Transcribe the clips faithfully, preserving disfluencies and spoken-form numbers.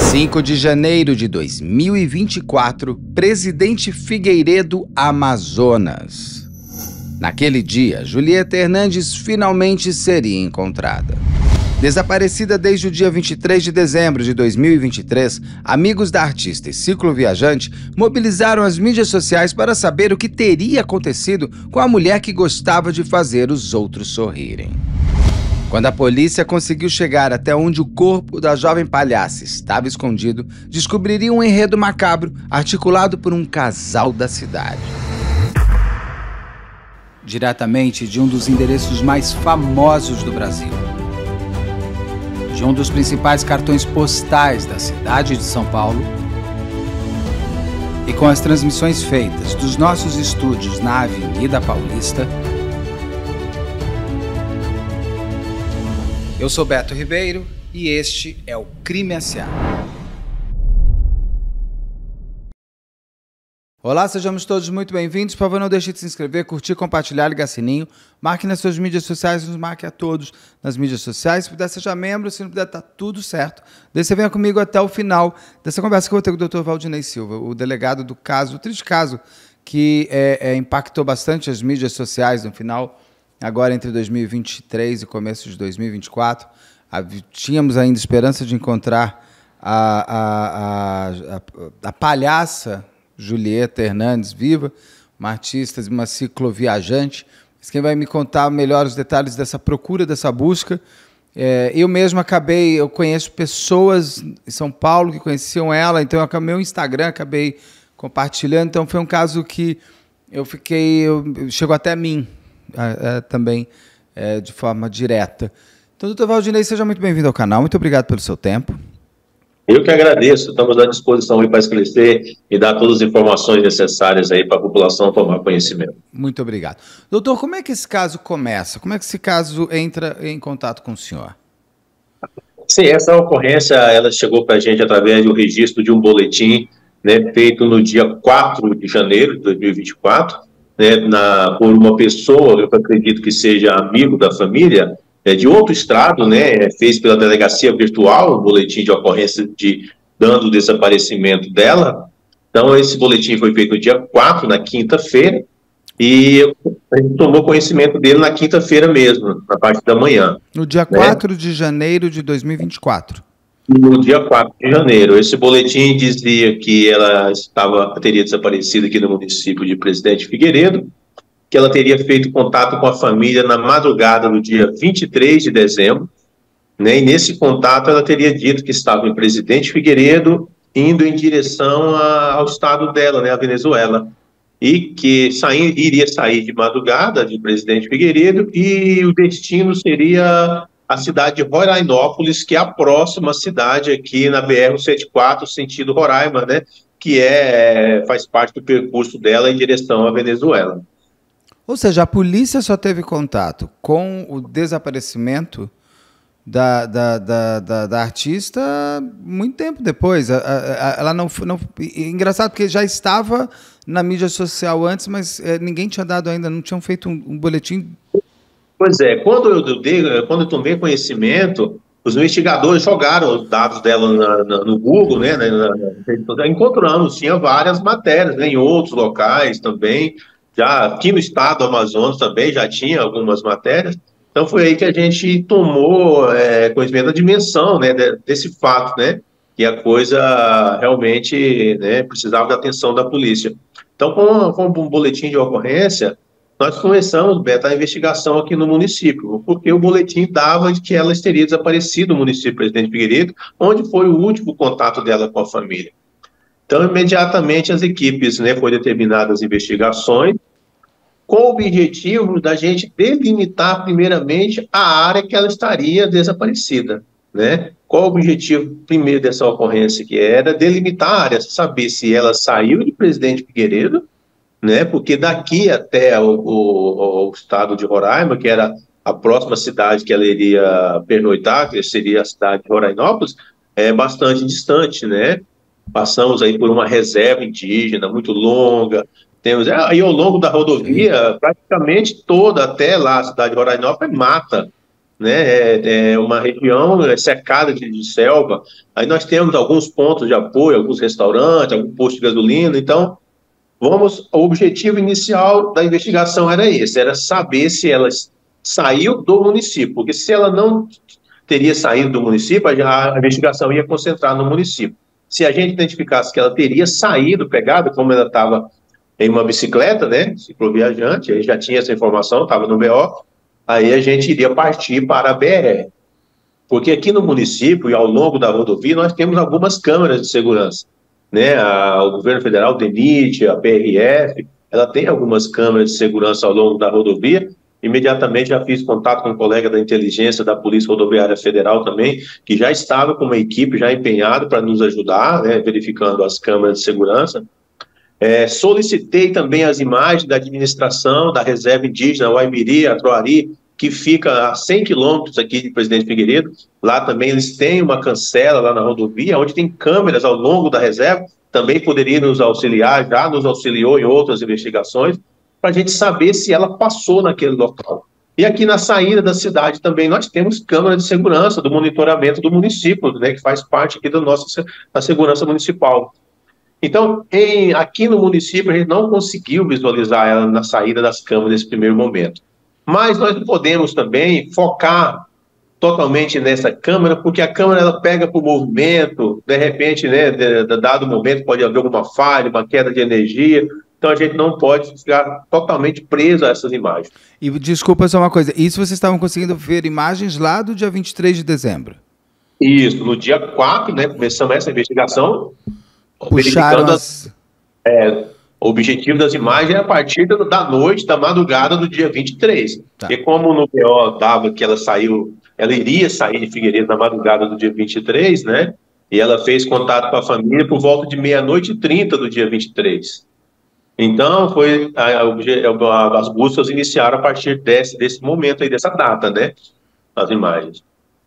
cinco de janeiro de dois mil e vinte e quatro, Presidente Figueiredo, Amazonas. Naquele dia, Julieta Hernandes finalmente seria encontrada. Desaparecida desde o dia vinte e três de dezembro de dois mil e vinte e três, amigos da artista e cicloviajante mobilizaram as mídias sociais para saber o que teria acontecido com a mulher que gostava de fazer os outros sorrirem. Quando a polícia conseguiu chegar até onde o corpo da jovem palhaça estava escondido, descobriria um enredo macabro articulado por um casal da cidade. Diretamente de um dos endereços mais famosos do Brasil, de um dos principais cartões postais da cidade de São Paulo, e com as transmissões feitas dos nossos estúdios na Avenida Paulista, eu sou Beto Ribeiro e este é o Crime S A. Olá, sejamos todos muito bem-vindos. Por favor, não deixe de se inscrever, curtir, compartilhar, ligar sininho. Marque nas suas mídias sociais, nos marque a todos nas mídias sociais. Se puder, seja membro. Se não puder, tá tudo certo. Daí você venha comigo até o final dessa conversa que eu vou ter com o doutor Valdinei Silva, o delegado do caso, o triste caso que é, é, impactou bastante as mídias sociais no final, agora entre dois mil e vinte e três e começo de dois mil e vinte e quatro. A, tínhamos ainda esperança de encontrar a, a, a, a, a palhaça Julieta Hernandes viva, uma artista, uma cicloviajante. Mas quem vai me contar melhor os detalhes dessa procura, dessa busca, é, eu mesmo acabei, eu conheço pessoas em São Paulo que conheciam ela, então eu, meu Instagram acabei compartilhando, então foi um caso que eu fiquei, eu, chegou até mim é, é, também é, de forma direta. Então, doutor Valdinei, seja muito bem-vindo ao canal, muito obrigado pelo seu tempo. Eu que agradeço, estamos à disposição aí para esclarecer e dar todas as informações necessárias aí para a população tomar conhecimento. Muito obrigado. Doutor, como é que esse caso começa? Como é que esse caso entra em contato com o senhor? Sim, essa ocorrência ela chegou para a gente através do registro de um boletim, né, feito no dia quatro de janeiro de dois mil e vinte e quatro, né, na, por uma pessoa, eu acredito que seja amigo da família, de outro estado, né, fez pela delegacia virtual um boletim de ocorrência de dando o desaparecimento dela. Então, esse boletim foi feito no dia quatro, na quinta-feira, e a gente tomou conhecimento dele na quinta-feira mesmo, na parte da manhã. No dia quatro de janeiro de dois mil e vinte e quatro. No dia quatro de janeiro. Esse boletim dizia que ela estava, teria desaparecido aqui no município de Presidente Figueiredo, que ela teria feito contato com a família na madrugada do dia vinte e três de dezembro, né, e nesse contato ela teria dito que estava em Presidente Figueiredo, indo em direção a, ao estado dela, né, a Venezuela, e que sair, iria sair de madrugada de Presidente Figueiredo e o destino seria a cidade de Rorainópolis, que é a próxima cidade aqui na B R cento e quatro, sentido Roraima, né, que é, faz parte do percurso dela em direção à Venezuela. Ou seja, a polícia só teve contato com o desaparecimento da, da, da, da, da artista muito tempo depois. A, a, a, ela não, não... Engraçado, porque já estava na mídia social antes, mas é, ninguém tinha dado ainda, não tinham feito um, um boletim. Pois é, quando eu, dei, quando eu tomei conhecimento, os investigadores jogaram os dados dela na, na, no Google, né, na, na, encontramos, tinha várias matérias, né, em outros locais também. Já aqui no estado do Amazonas também já tinha algumas matérias, então foi aí que a gente tomou é, conhecimento da dimensão, né, desse fato, né, que a coisa realmente, né, precisava da atenção da polícia. Então, com, com um boletim de ocorrência, nós começamos, Beto, a investigação aqui no município, porque o boletim dava de que ela teria desaparecido no município de Presidente Figueiredo, onde foi o último contato dela com a família. Então, imediatamente as equipes, né, foram determinadas as investigações, com o objetivo da gente delimitar primeiramente a área que ela estaria desaparecida, né? Qual o objetivo primeiro dessa ocorrência? Que era delimitar a área, saber se ela saiu de Presidente Figueiredo, né? Porque daqui até o, o, o estado de Roraima, que era a próxima cidade que ela iria pernoitar, que seria a cidade de Rorainópolis, é bastante distante, né? Passamos aí por uma reserva indígena muito longa, temos aí ao longo da rodovia, praticamente toda até lá, a cidade de Rorainópolis, é mata, né? É, é uma região cercada de, de selva. Aí nós temos alguns pontos de apoio, alguns restaurantes, algum posto de gasolina. Então, vamos. O objetivo inicial da investigação era esse, era saber se ela saiu do município, porque se ela não teria saído do município, a, a investigação ia concentrar no município. Se a gente identificasse que ela teria saído, pegada, como ela estava em uma bicicleta, né, cicloviajante, aí já tinha essa informação, estava no B O, aí a gente iria partir para a B R. Porque aqui no município e ao longo da rodovia nós temos algumas câmeras de segurança, né, a, o governo federal, o DENIT, a P R F, ela tem algumas câmeras de segurança ao longo da rodovia. Imediatamente já fiz contato com um colega da inteligência da Polícia Rodoviária Federal também, que já estava com uma equipe já empenhada para nos ajudar, né, verificando as câmeras de segurança. É, solicitei também as imagens da administração da reserva indígena Waimiri, Atroari, que fica a cem quilômetros aqui de Presidente Figueiredo. Lá também eles têm uma cancela lá na rodovia, onde tem câmeras ao longo da reserva, também poderia nos auxiliar, já nos auxiliou em outras investigações, para a gente saber se ela passou naquele local. E aqui na saída da cidade também nós temos câmeras de segurança do monitoramento do município, né, que faz parte aqui da nossa da segurança municipal. Então, em, aqui no município, a gente não conseguiu visualizar ela na saída das câmeras nesse primeiro momento. Mas nós podemos também focar totalmente nessa câmera, porque a câmera ela pega por movimento, de repente, né, de, de, dado momento, pode haver alguma falha, uma queda de energia. Então, a gente não pode ficar totalmente preso a essas imagens. E desculpa só uma coisa, isso vocês estavam conseguindo ver imagens lá do dia vinte e três de dezembro? Isso, no dia quatro, né, começamos essa investigação. Puxaram as... é, o objetivo das imagens é a partir da noite, da madrugada do dia vinte e três. Tá. E como no B O dava que ela saiu, ela iria sair de Figueiredo na madrugada do dia vinte e três, né? E ela fez contato com a família por volta de meia-noite e trinta do dia vinte e três. Então, foi a, a, as buscas iniciaram a partir desse, desse momento aí, dessa data, né? As imagens.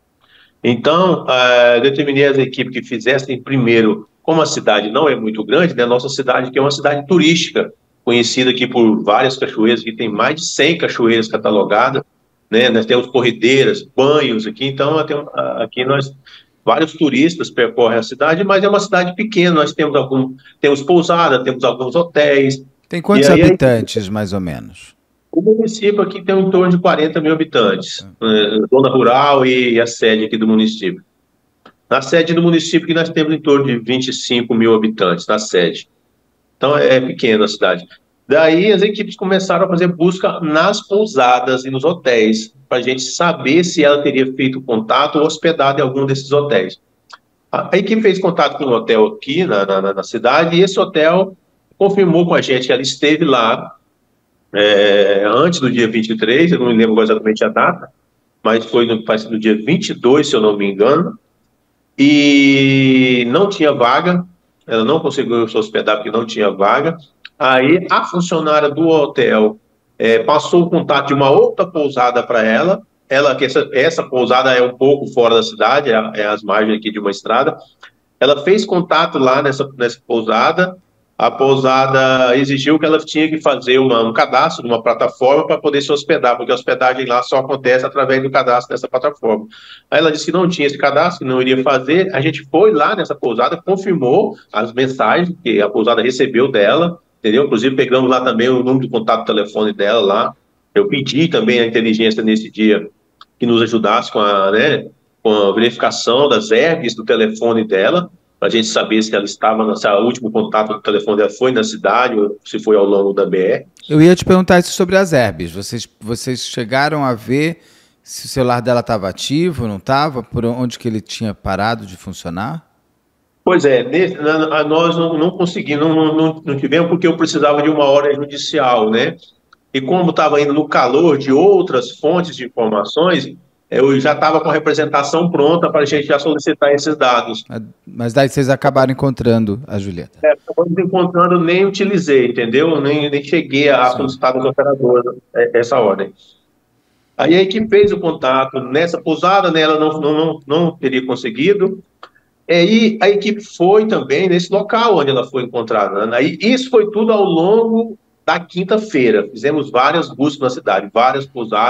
Então, uh, determinei as equipes que fizessem primeiro. Como a cidade não é muito grande, né, a nossa cidade que é uma cidade turística, conhecida aqui por várias cachoeiras, que tem mais de cem cachoeiras catalogadas, né, nós temos corredeiras, banhos aqui, então aqui nós, vários turistas percorrem a cidade, mas é uma cidade pequena, nós temos algum, temos pousada, temos alguns hotéis. Tem quantos aí, habitantes, mais ou menos? O município aqui tem em torno de quarenta mil habitantes, é. Zona rural e a sede aqui do município. Na sede do município que nós temos em torno de vinte e cinco mil habitantes, na sede. Então é pequena a cidade. Daí as equipes começaram a fazer busca nas pousadas e nos hotéis, para a gente saber se ela teria feito contato ou hospedado em algum desses hotéis. A, a equipe fez contato com um hotel aqui na, na, na cidade, e esse hotel confirmou com a gente que ela esteve lá é, antes do dia vinte e três, eu não me lembro exatamente a data, mas foi no, no dia vinte e dois, se eu não me engano, e não tinha vaga, ela não conseguiu se hospedar porque não tinha vaga. Aí a funcionária do hotel é, passou o contato de uma outra pousada para ela, ela que essa, essa pousada é um pouco fora da cidade, é, é às margens aqui de uma estrada. Ela fez contato lá nessa, nessa pousada, a pousada exigiu que ela tinha que fazer uma, um cadastro numa plataforma para poder se hospedar, porque a hospedagem lá só acontece através do cadastro dessa plataforma. Aí ela disse que não tinha esse cadastro, que não iria fazer. A gente foi lá nessa pousada, confirmou as mensagens que a pousada recebeu dela, entendeu? Inclusive pegamos lá também o número de contato do telefone dela lá. Eu pedi também a inteligência nesse dia que nos ajudasse com a, né, com a verificação das herbes do telefone dela, para a gente saber se ela estava, se o último contato do telefone dela foi na cidade ou se foi ao longo da B R. Eu ia te perguntar isso sobre as herbes. Vocês, vocês chegaram a ver se o celular dela estava ativo, não estava? Por onde que ele tinha parado de funcionar? Pois é, nesse, na, nós não, não conseguimos, não, não, não tivemos, porque eu precisava de uma ordem judicial, né? E como estava indo no calor de outras fontes de informações, eu já estava com a representação pronta para a gente já solicitar esses dados. Mas daí vocês acabaram encontrando a Julieta? É, acabamos encontrando, nem utilizei, entendeu? Nem, nem cheguei a solicitar dos operadores essa ordem. Aí a equipe fez o contato nessa pousada, né, ela não, não, não, não teria conseguido. E a equipe foi também nesse local onde ela foi encontrada. Né? E isso foi tudo ao longo da quinta-feira. Fizemos várias buscas na cidade, várias pousadas,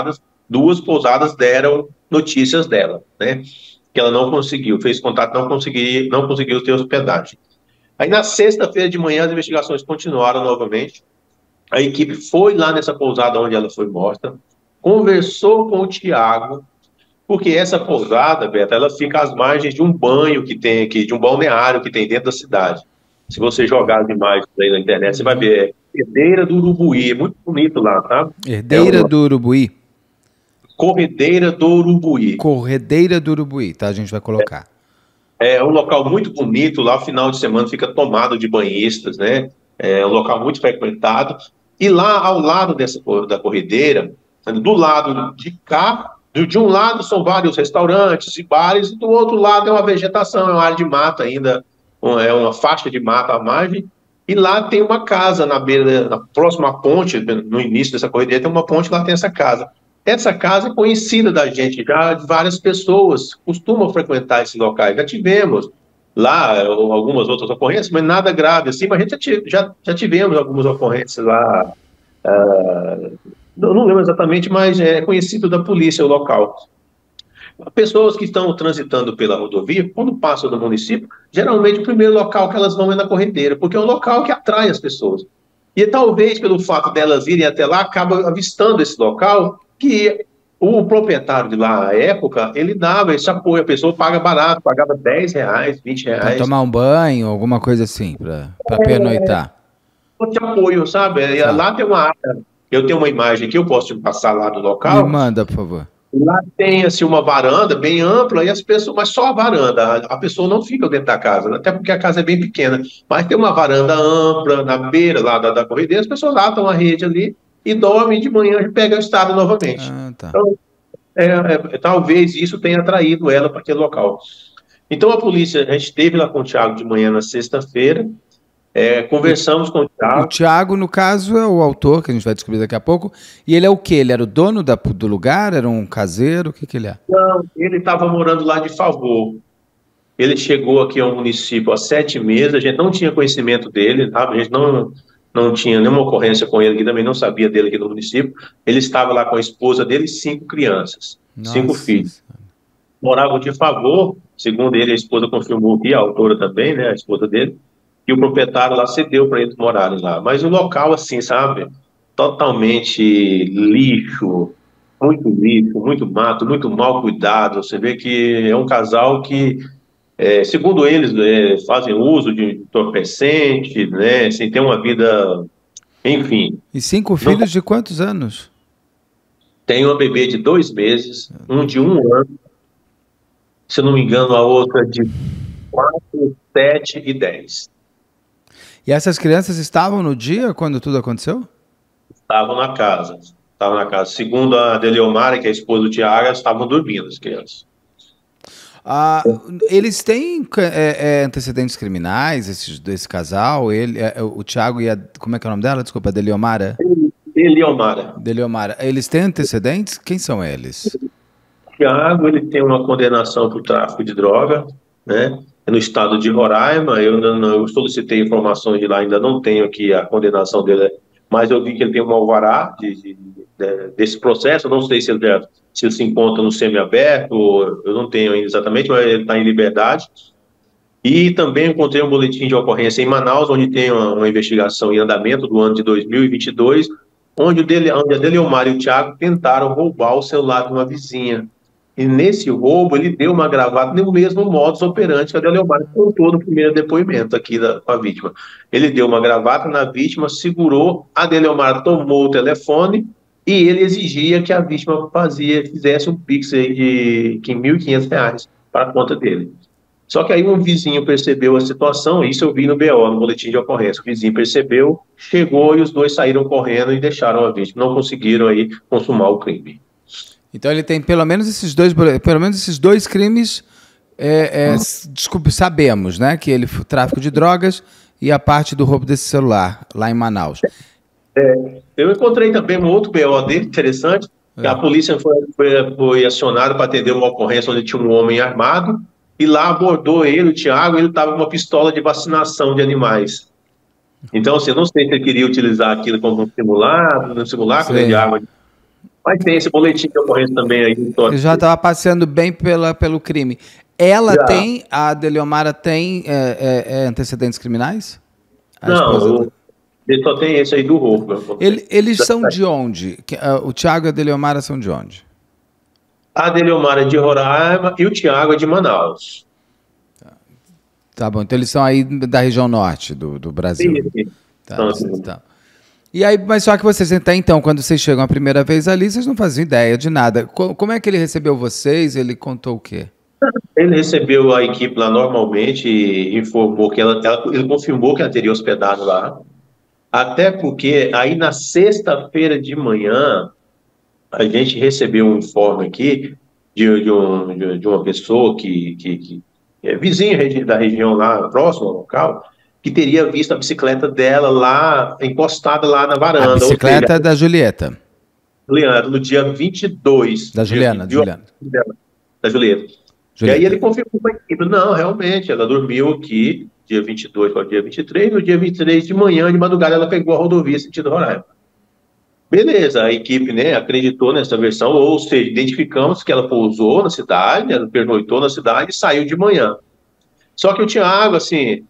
duas pousadas deram notícias dela, né? Que ela não conseguiu, fez contato, não conseguiu, não conseguiu ter hospedagem. Aí na sexta-feira de manhã as investigações continuaram novamente. A equipe foi lá nessa pousada onde ela foi morta, conversou com o Tiago, porque essa pousada, Beto, ela fica às margens de um banho que tem aqui, de um balneário que tem dentro da cidade. Se você jogar as imagens aí na internet, você vai ver. É Herdeira do Urubuí, é muito bonito lá, tá? Herdeira é uma... do Urubuí. Corredeira do Urubuí. Corredeira do Urubuí, tá? A gente vai colocar. É, é um local muito bonito, lá final de semana fica tomado de banhistas, né? É um local muito frequentado. E lá ao lado dessa da corredeira, do lado de cá, de um lado são vários restaurantes e bares, e do outro lado é uma vegetação, é uma área de mata ainda, é uma faixa de mata à margem, e lá tem uma casa na beira, na próxima ponte, no início dessa corredeira tem uma ponte, lá tem essa casa. Essa casa é conhecida da gente, já várias pessoas costumam frequentar esse local, já tivemos lá algumas outras ocorrências, mas nada grave assim, mas a gente já, já tivemos algumas ocorrências lá, uh, não, não lembro exatamente, mas é conhecido da polícia o local. Pessoas que estão transitando pela rodovia, quando passam do município, geralmente o primeiro local que elas vão é na corredeira, porque é um local que atrai as pessoas. E talvez pelo fato delas irem até lá, acaba avistando esse local, que o proprietário de lá, à época, ele dava esse apoio, a pessoa paga barato, pagava dez reais, vinte reais. Para tomar um banho, alguma coisa assim, para é, pernoitar. De apoio, sabe? Tá. Lá tem uma área, eu tenho uma imagem aqui, eu posso te passar lá do local. Me manda, por favor. Lá tem assim, uma varanda bem ampla, e as pessoas, mas só a varanda, a, a pessoa não fica dentro da casa, até porque a casa é bem pequena, mas tem uma varanda ampla na beira lá da, da corredeira, as pessoas latam a rede ali e dormem de manhã e pegam o estado novamente. Ah, tá. Então, é, é, talvez isso tenha atraído ela para aquele local. Então a polícia, a gente esteve lá com o Tiago de manhã na sexta-feira, é, conversamos com o Tiago. O Tiago, no caso, é o autor, que a gente vai descobrir daqui a pouco. E ele é o quê? Ele era o dono da, do lugar? Era um caseiro? O que, que ele é? Não, ele estava morando lá de favor. Ele chegou aqui ao município há sete meses, a gente não tinha conhecimento dele, tá? A gente não, não tinha nenhuma ocorrência com ele, que também não sabia dele aqui no município. Ele estava lá com a esposa dele e cinco crianças, Nossa. cinco filhos. Moravam de favor, segundo ele, a esposa confirmou aqui, a autora também, né, a esposa dele, e o proprietário lá cedeu para eles morarem lá. Mas o local, assim, sabe, totalmente lixo, muito lixo, muito mato, muito mal cuidado. Você vê que é um casal que, é, segundo eles, é, fazem uso de entorpecente, né, assim, tem uma vida, enfim. E cinco filhos não... de quantos anos? Tem uma bebê de dois meses, um de um ano, se não me engano, a outra de quatro, sete e dez. E essas crianças estavam no dia quando tudo aconteceu? Estavam na casa. Estavam na casa. Segundo a Deliomara, que é a esposa do Tiago, estavam dormindo as crianças. Ah, eles têm é, é, antecedentes criminais, esses, esse casal? Ele, é, o Tiago e a... Como é que é o nome dela? Desculpa, a Deliomara? Deliomara. Deliomara. Eles têm antecedentes? Quem são eles? O Tiago, ele tem uma condenação por tráfico de droga, né? No estado de Roraima. Eu, não, eu solicitei informações de lá, ainda não tenho aqui a condenação dele, mas eu vi que ele tem um alvará de, de, de, desse processo. Eu não sei se ele, se ele se encontra no semiaberto, eu não tenho ainda exatamente, mas ele está em liberdade. E também encontrei um boletim de ocorrência em Manaus, onde tem uma, uma investigação em andamento do ano de dois mil e vinte e dois, onde, o dele, onde a Deliomar e o Tiago tentaram roubar o celular de uma vizinha. E nesse roubo, ele deu uma gravata no mesmo modus operandi que a Deliomar contou no primeiro depoimento aqui da, com a vítima. Ele deu uma gravata na vítima, segurou, a Deliomar tomou o telefone e ele exigia que a vítima fazia, fizesse um pix aí de, de mil e quinhentos reais para a conta dele. Só que aí um vizinho percebeu a situação, isso eu vi no B O, no boletim de ocorrência. O vizinho percebeu, chegou e os dois saíram correndo e deixaram a vítima. Não conseguiram aí consumar o crime. Então ele tem pelo menos esses dois, pelo menos esses dois crimes, é, é, desculpe, sabemos, né? Que ele foi tráfico de drogas e a parte do roubo desse celular lá em Manaus. É, eu encontrei também um outro B O dele, interessante. É. A polícia foi, foi, foi acionada para atender uma ocorrência onde tinha um homem armado e lá abordou ele, o Tiago, ele estava com uma pistola de vacinação de animais. Então, assim, eu não sei se ele queria utilizar aquilo como um simulacro, um simulacro de arma. Mas tem esse boletim de ocorrência também aí. Eu já estava passeando bem pela, pelo crime. Ela Já. tem, a Deliomara tem é, é, é, antecedentes criminais? A Não, o, ele só tem esse aí do roubo. Ele, eles são de onde? O Thiago e a Deliomara são de onde? A Deliomara é de Roraima e o Thiago é de Manaus. Tá, tá bom, então eles são aí da região norte do, do Brasil. Sim, sim. Tá, Então, tá. E aí, mas só que vocês, até então, quando vocês chegam a primeira vez ali, vocês não faziam ideia de nada. Como é que ele recebeu vocês? Ele contou o quê? Ele recebeu a equipe lá normalmente e informou que ela, ela, ele confirmou que ela teria hospedado lá. Até porque aí na sexta-feira de manhã a gente recebeu um informe aqui de, de, um, de, de uma pessoa que, que, que é vizinha da região lá, próximo ao local, que teria visto a bicicleta dela lá, encostada lá na varanda. A bicicleta seja, da Julieta. Juliana, no dia vinte e dois. Da Juliana, dia, Juliana. Da Julieta. Julieta. E aí ele confirmou com a equipe, não, realmente, ela dormiu aqui, dia vinte e dois para o dia vinte e três, no dia vinte e três de manhã, de madrugada, ela pegou a rodovia sentido Roraima. Beleza, a equipe, né, acreditou nessa versão, ou seja, identificamos que ela pousou na cidade, ela pernoitou na cidade e saiu de manhã. Só que o Thiago, assim,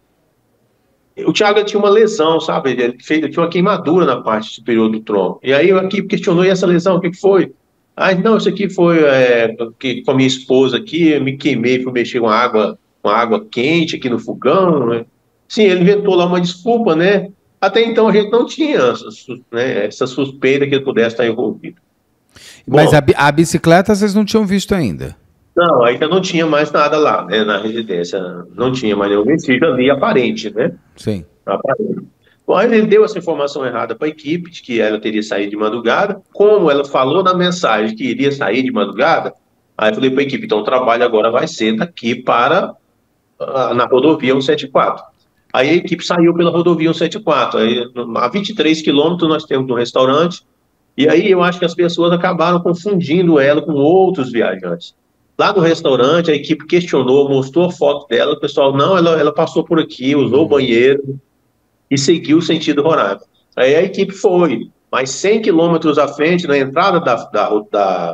o Thiago tinha uma lesão, sabe? Ele, fez, ele tinha uma queimadura na parte superior do tronco. E aí a equipe questionou, e essa lesão, o que foi? Ah, não, isso aqui foi é, que, com a minha esposa aqui, eu me queimei, fui mexer com água, com água quente aqui no fogão, né? Sim, ele inventou lá uma desculpa, né? Até então a gente não tinha, né, essa suspeita que ele pudesse estar envolvido. Mas Bom, a, a bicicleta vocês não tinham visto ainda? Não, ainda não tinha mais nada lá, né, na residência. Não tinha mais nenhum vestígio ali aparente, né? Sim. Aparente. Bom, aí ele deu essa informação errada para a equipe, de que ela teria saído de madrugada. Como ela falou na mensagem que iria sair de madrugada, aí eu falei para a equipe, então o trabalho agora vai ser daqui para, uh, na rodovia cento e setenta e quatro. Aí a equipe saiu pela rodovia cento e setenta e quatro. Aí, a vinte e três quilômetros nós temos um restaurante, e aí eu acho que as pessoas acabaram confundindo ela com outros viajantes. Lá no restaurante, a equipe questionou, mostrou a foto dela, o pessoal, não, ela, ela passou por aqui, usou o banheiro e seguiu o sentido Roraima. Aí a equipe foi, mas cem quilômetros à frente, na entrada da, da, da,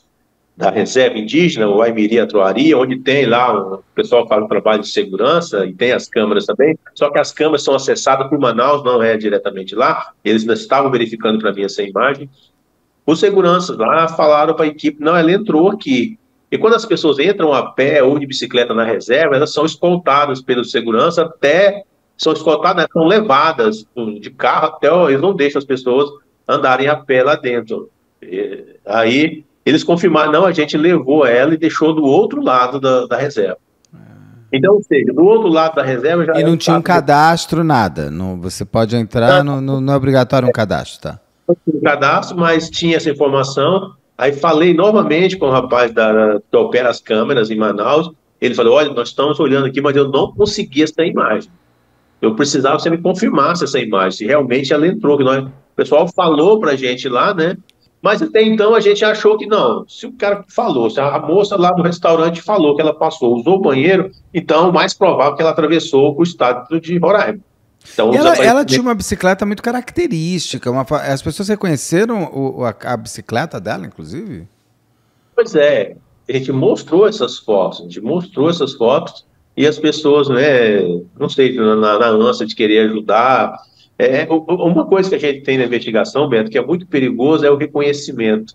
da reserva indígena, o Aimiri-Atroari, onde tem lá, o pessoal faz um trabalho de segurança e tem as câmeras também, só que as câmeras são acessadas por Manaus, não é diretamente lá, eles ainda estavam verificando para mim essa imagem. Os seguranças lá falaram para a equipe, não, ela entrou aqui. E quando as pessoas entram a pé ou de bicicleta na reserva, elas são escoltadas pelo segurança até, são escoltadas, são levadas de carro até, eles não deixam as pessoas andarem a pé lá dentro. E, aí eles confirmaram, não, a gente levou ela e deixou do outro lado da, da reserva. Então, ou seja, do outro lado da reserva já... E não tinha um cadastro, nada? Não, você pode entrar, não, não, não é obrigatório um cadastro, tá? Não tinha um cadastro, mas tinha essa informação. Aí falei novamente com o rapaz da, que opera as câmeras em Manaus. Ele falou, olha, nós estamos olhando aqui, mas eu não consegui essa imagem. Eu precisava que você me confirmasse essa imagem, se realmente ela entrou. Que nós, o pessoal falou pra gente lá, né? Mas até então a gente achou que não. Se o cara falou, se a moça lá do restaurante falou que ela passou, usou o banheiro, então o mais provável é que ela atravessou o estado de Roraima. Então, e ela, ela tinha uma bicicleta muito característica. Uma, as pessoas reconheceram o, a, a bicicleta dela, inclusive? Pois é. A gente mostrou essas fotos. A gente mostrou essas fotos e as pessoas, né, não sei, na, na ânsia de querer ajudar. É, uma coisa que a gente tem na investigação, Beto, que é muito perigoso, é o reconhecimento.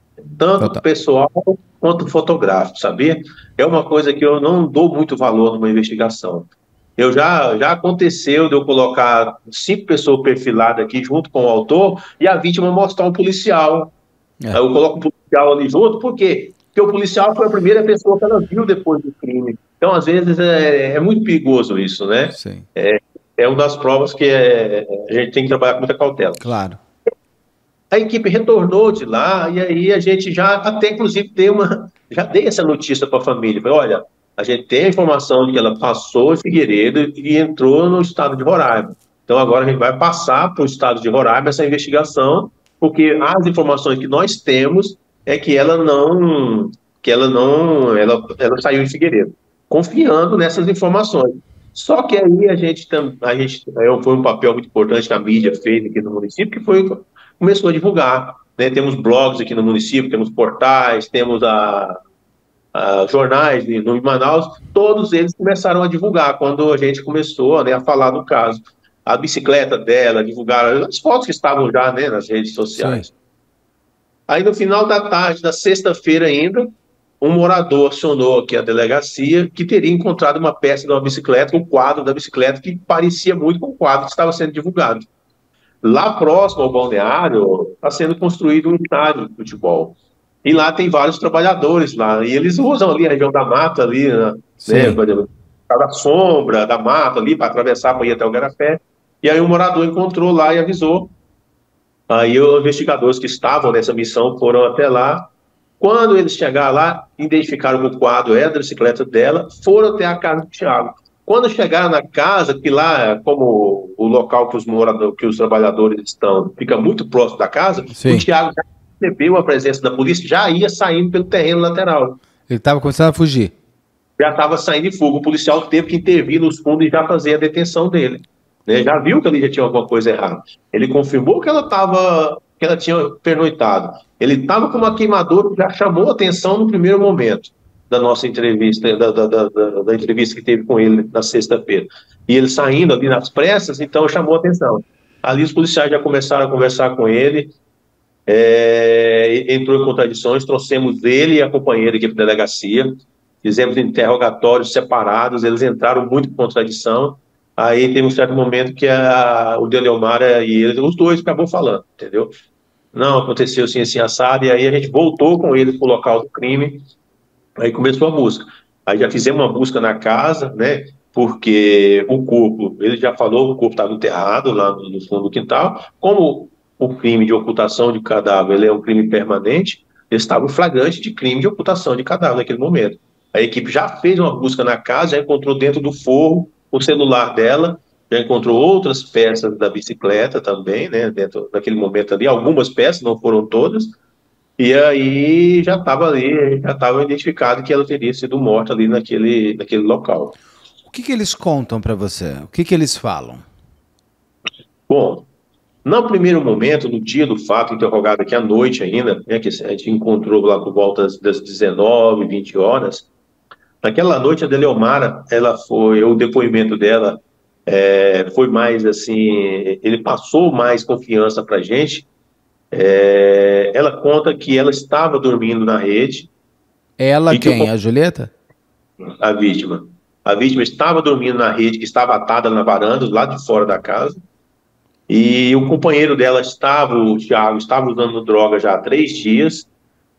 Tanto do pessoal quanto fotográfico, sabia? É uma coisa que eu não dou muito valor numa investigação. Eu já, já aconteceu de eu colocar cinco pessoas perfiladas aqui junto com o autor e a vítima mostrar um policial. É. Aí eu coloco um policial ali junto, por quê? Porque o policial foi a primeira pessoa que ela viu depois do crime. Então, às vezes, é, é muito perigoso isso, né? Sim. É, é uma das provas que é, a gente tem que trabalhar com muita cautela. Claro. A equipe retornou de lá e aí a gente já até, inclusive, deu uma, já dei essa notícia para a família. Falei, olha, a gente tem a informação de que ela passou em Figueiredo e entrou no estado de Roraima. Então, agora a gente vai passar para o estado de Roraima essa investigação, porque as informações que nós temos é que ela não, que ela não, ela, ela saiu em Figueiredo, confiando nessas informações. Só que aí a gente, a gente foi um papel muito importante que a mídia fez aqui no município, que foi, começou a divulgar. né? Temos blogs aqui no município, temos portais, temos a, a jornais no em Manaus, todos eles começaram a divulgar quando a gente começou, né, a falar do caso. A bicicleta dela, divulgaram as fotos que estavam já, né, nas redes sociais. Sim. Aí no final da tarde, da sexta-feira ainda, um morador acionou aqui a delegacia que teria encontrado uma peça de uma bicicleta, um quadro da bicicleta que parecia muito com o quadro que estava sendo divulgado. Lá próximo ao balneário está sendo construído um estádio de futebol. E lá tem vários trabalhadores lá. E eles usam ali a região da mata, ali, né, da sombra, da mata ali, para atravessar para ir até o Garapé. E aí o morador encontrou lá e avisou. Aí os investigadores que estavam nessa missão foram até lá. Quando eles chegaram lá, identificaram que o quadro era da bicicleta dela, foram até a casa do Thiago. Quando chegaram na casa, que lá, como o local que os moradores, que os trabalhadores estão, fica muito próximo da casa, Sim. o Thiago já percebeu a presença da polícia, já ia saindo pelo terreno lateral. Ele estava começando a fugir. Já estava saindo de fuga. O policial teve que intervir nos fundos e já fazer a detenção dele. Né? Já viu que ali já tinha alguma coisa errada. Ele confirmou que ela estava, que ela tinha pernoitado. Ele estava com uma queimadura, já chamou a atenção no primeiro momento da nossa entrevista, da, da, da, da, da entrevista que teve com ele na sexta-feira. E ele saindo ali nas pressas, então chamou a atenção. Ali os policiais já começaram a conversar com ele, é, entrou em contradições, trouxemos ele e a companheira aqui para a delegacia, fizemos interrogatórios separados, eles entraram muito em contradição. Aí teve um certo momento que a, o Deleomara e ele, os dois, acabou falando, entendeu? Não, aconteceu assim, assim, assado, e aí a gente voltou com eles para o local do crime, aí começou a busca. Aí já fizemos uma busca na casa, né, porque o corpo, ele já falou, o corpo estava enterrado lá no, no fundo do quintal, como o crime de ocultação de cadáver, ele é um crime permanente, ele estava em flagrante de crime de ocultação de cadáver naquele momento. A equipe já fez uma busca na casa, já encontrou dentro do forro o celular dela, já encontrou outras peças da bicicleta também, né, dentro daquele momento ali, algumas peças, não foram todas, e aí já estava ali, já estava identificado que ela teria sido morta ali naquele, naquele local. O que que eles contam para você? O que que eles falam? Bom, no primeiro momento, no dia do fato, interrogado aqui à noite ainda, né, que a gente encontrou lá por volta das dezenove, vinte horas, naquela noite a Deleomara, ela foi, o depoimento dela é, foi mais assim, ele passou mais confiança para a gente. É, ela conta que ela estava dormindo na rede. Ela quem? Que, a Julieta? A vítima. A vítima estava dormindo na rede que estava atada na varanda, lá de fora da casa. E o companheiro dela estava, o Thiago, estava usando droga já há três dias.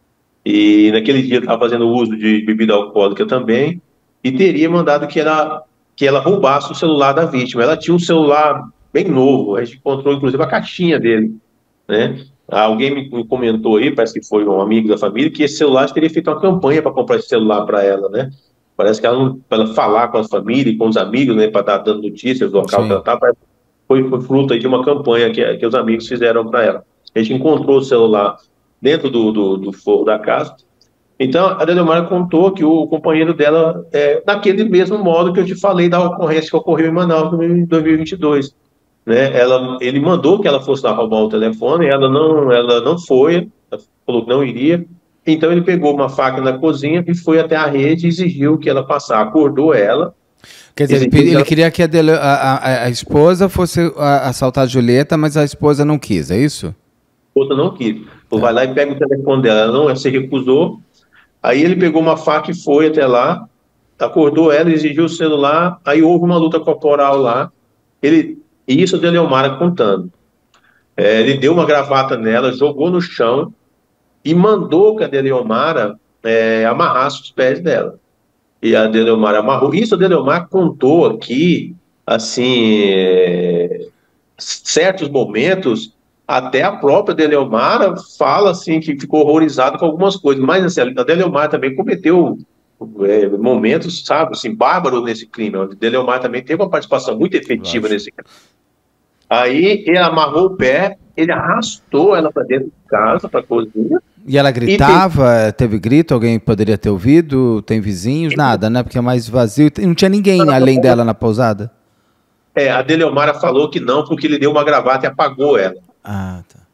E naquele dia estava fazendo uso de bebida alcoólica também. E teria mandado que ela, que ela roubasse o celular da vítima. Ela tinha um celular bem novo, a gente encontrou inclusive a caixinha dele, né? Alguém me comentou aí, parece que foi um amigo da família, que esse celular teria feito uma campanha para comprar esse celular para ela, né? Parece que ela, para ela falar com a família e com os amigos, né, para estar dando notícias do local Sim. que ela estava, foi, foi fruto aí de uma campanha que, que os amigos fizeram para ela. A gente encontrou o celular dentro do, do, do forro da casa. Então, a Deleomara contou que o companheiro dela, é, naquele mesmo modo que eu te falei da ocorrência que ocorreu em Manaus em dois mil e vinte e dois. Né, ela, ele mandou que ela fosse lá roubar o telefone, ela não, ela não foi, ela falou que não iria, então ele pegou uma faca na cozinha e foi até a rede e exigiu que ela passasse, acordou ela. Quer dizer, ele, ele ela... queria que a, dele, a, a, a esposa fosse assaltar a Julieta, mas a esposa não quis, é isso? A esposa não quis, é. Vai lá e pega o telefone dela, ela não, ela se recusou, aí ele pegou uma faca e foi até lá, acordou ela, exigiu o celular, aí houve uma luta corporal lá, ele... E isso a Deleomara contando. É, ele deu uma gravata nela, jogou no chão e mandou que a Deleomara é, amarrasse os pés dela. E a Deleomara amarrou. Isso a Deleomara contou aqui, assim, é, certos momentos, até a própria Deleomara fala assim, que ficou horrorizada com algumas coisas. Mas assim, a Deleomara também cometeu é, momentos, sabe, assim, bárbaros nesse crime. A Deleomara também teve uma participação muito efetiva Nossa. nesse crime. Aí ele amarrou o pé, ele arrastou ela para dentro de casa, para a cozinha. E ela gritava? E teve... teve grito? Alguém poderia ter ouvido? Tem vizinhos? Nada, né? Porque é mais vazio. Não tinha ninguém não, além não, dela na pousada? É, a Deleomara falou que não, porque ele deu uma gravata e apagou ela. Ah, tá.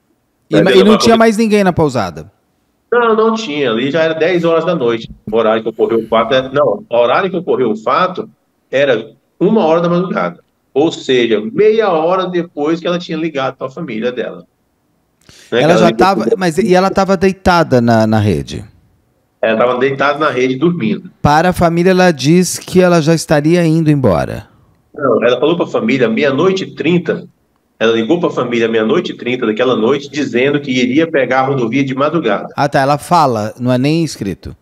E, e não tinha mais ninguém na pousada? Não, não tinha. Ali já era dez horas da noite. O horário que ocorreu o fato. É... Não, o horário que ocorreu o fato era uma hora da madrugada. Ou seja, meia hora depois que ela tinha ligado para a família dela. Né? Ela, ela já estava. Mas e ela estava deitada na, na rede? Ela estava deitada na rede dormindo. Para a família, ela diz que ela já estaria indo embora. Não, ela falou para a família meia-noite e trinta. Ela ligou para a família meia-noite e trinta daquela noite, dizendo que iria pegar a rodovia de madrugada. Ah, tá. Ela fala, não é nem escrito.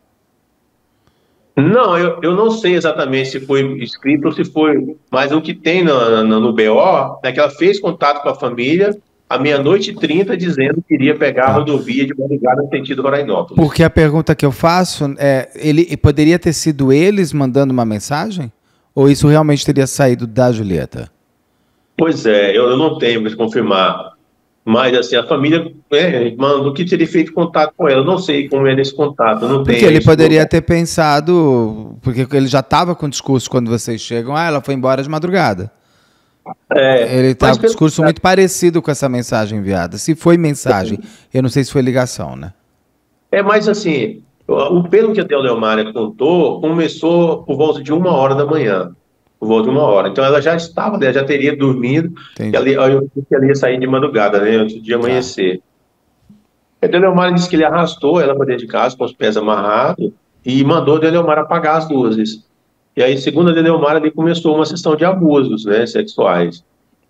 Não, eu, eu não sei exatamente se foi escrito ou se foi, mas o que tem no, no, no B O é que ela fez contato com a família à meia-noite e trinta, dizendo que iria pegar a rodovia de madrugada no sentido Rorainópolis. Porque a pergunta que eu faço é, ele poderia ter sido eles mandando uma mensagem? Ou isso realmente teria saído da Julieta? Pois é, eu, eu não tenho para confirmar. Mas, assim, a família é, mandou que teria feito contato com ela. Eu não sei como era esse contato. Não porque tenho ele isso, poderia não. ter pensado... Porque ele já estava com o discurso quando vocês chegam. Ah, ela foi embora de madrugada. É, ele estava com um discurso pelo... muito parecido com essa mensagem enviada. Se foi mensagem, eu não sei se foi ligação, né? É, mas assim, o pelo que a Deoleomária contou, começou por volta de uma hora da manhã. Por volta de uma hora. Então ela já estava, ela já teria dormido, e ela, eu disse que ela ia sair de madrugada, né, antes de amanhecer. Tá. A Deoleomária disse que ele arrastou ela para dentro de casa com os pés amarrados e mandou a Deoleomária apagar as luzes. E aí, segundo a Deoleomária, ali começou uma sessão de abusos, né, sexuais.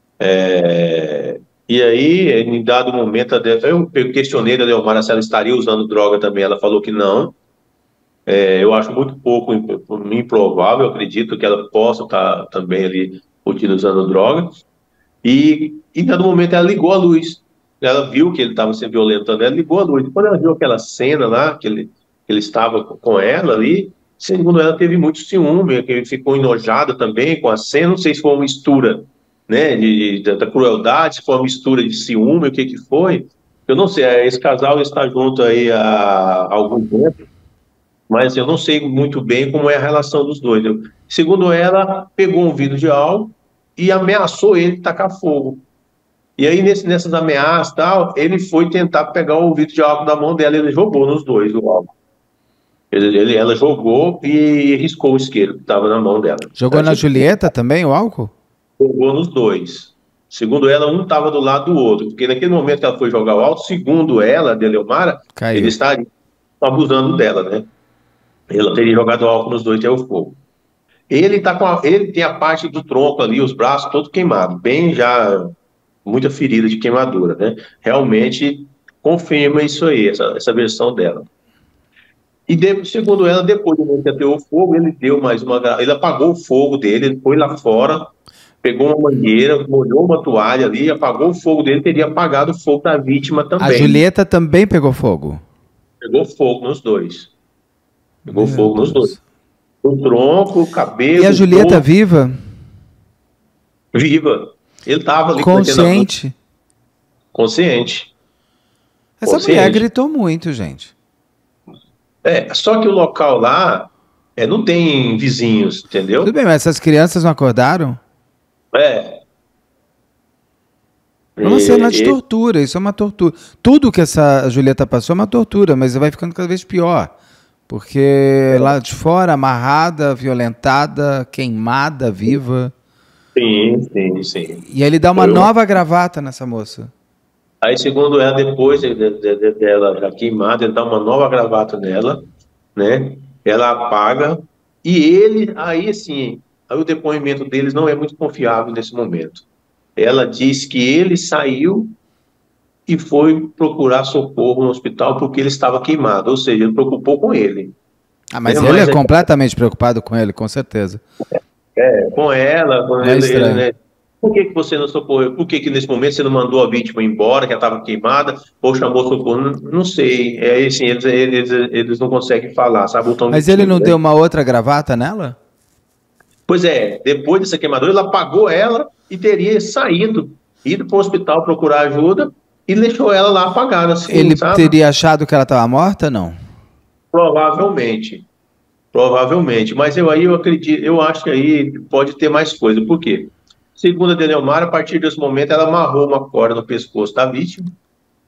É... E aí, em dado momento, eu questionei a Deoleomária se ela estaria usando droga também. Ela falou que não. É, eu acho muito pouco improvável, eu acredito que ela possa estar também ali utilizando droga. E em dado momento ela ligou a luz. Ela viu que ele estava se violentando, ela ligou a luz. Quando ela viu aquela cena lá, que ele, que ele estava com ela ali, segundo ela, teve muito ciúme, que ele ficou enojado também com a cena. Não sei se foi uma mistura, né, de, de, da crueldade, se foi uma mistura de ciúme, o que que foi. Eu não sei, esse casal está junto aí há, há algum tempo, mas eu não sei muito bem como é a relação dos dois. Eu, segundo ela, pegou um vidro de álcool e ameaçou ele de tacar fogo. E aí, nesse, nessas ameaças, tal, ele foi tentar pegar o vidro de álcool da mão dela e ele jogou nos dois o álcool. Ele, ele, ela jogou e riscou o isqueiro que estava na mão dela. Jogou ela na Julieta também o álcool? Jogou nos dois. Segundo ela, um estava do lado do outro, porque naquele momento que ela foi jogar o álcool, segundo ela, a Deoleomária, ele estaria abusando dela, né? Ela teria jogado álcool nos dois até o fogo. Ele, tá com a, ele tem a parte do tronco ali, os braços todos queimados, bem já, muita ferida de queimadura, né? Realmente confirma isso aí, essa, essa versão dela. E de, segundo ela, depois de ele ter o fogo, ele deu mais uma... Ele apagou o fogo dele, ele foi lá fora, pegou uma mangueira, molhou uma toalha ali, apagou o fogo dele, teria apagado o fogo da vítima também. A Julieta também pegou fogo? Pegou fogo nos dois. Pegou Meu fogo Deus. nos dois. O tronco, o cabelo... E a Julieta viva? Viva. Ele estava ali... Consciente? Consciente. Essa Consciente. mulher gritou muito, gente. É, só que o local lá é, não tem vizinhos, entendeu? Tudo bem, mas essas crianças não acordaram? É. É uma cena de tortura, isso é uma tortura. Tudo que essa Julieta passou é uma tortura, mas vai ficando cada vez pior. Porque é. lá de fora, amarrada, violentada, queimada, viva. Sim, sim, sim. E aí ele dá uma Eu... nova gravata nessa moça. Aí, segundo ela, depois de, de, de, dela já queimada, ele dá uma nova gravata nela, né? Ela apaga. E ele, aí assim, aí o depoimento deles não é muito confiável nesse momento. Ela diz que ele saiu e foi procurar socorro no hospital porque ele estava queimado, ou seja, ele preocupou com ele. Ah, mas é, ele mas é, é completamente preocupado com ele, com certeza. É, com ela, com é ele, ele, né? Por que, que você não socorreu? Por que, que nesse momento você não mandou a vítima embora, que ela estava queimada, ou chamou socorro? Não, não sei. É assim, eles, eles, eles não conseguem falar, sabe? O tom mas ele não né? deu uma outra gravata nela? Pois é, depois dessa queimadura, ele apagou ela e teria saído, ido para o hospital procurar ajuda e deixou ela lá apagada. Assim, ele sabe? teria achado que ela estava morta, não? Provavelmente. Provavelmente. Mas eu aí eu acredito, eu acho que aí pode ter mais coisa. Por quê? Segundo a Deoleomária, a partir desse momento ela amarrou uma corda no pescoço da vítima,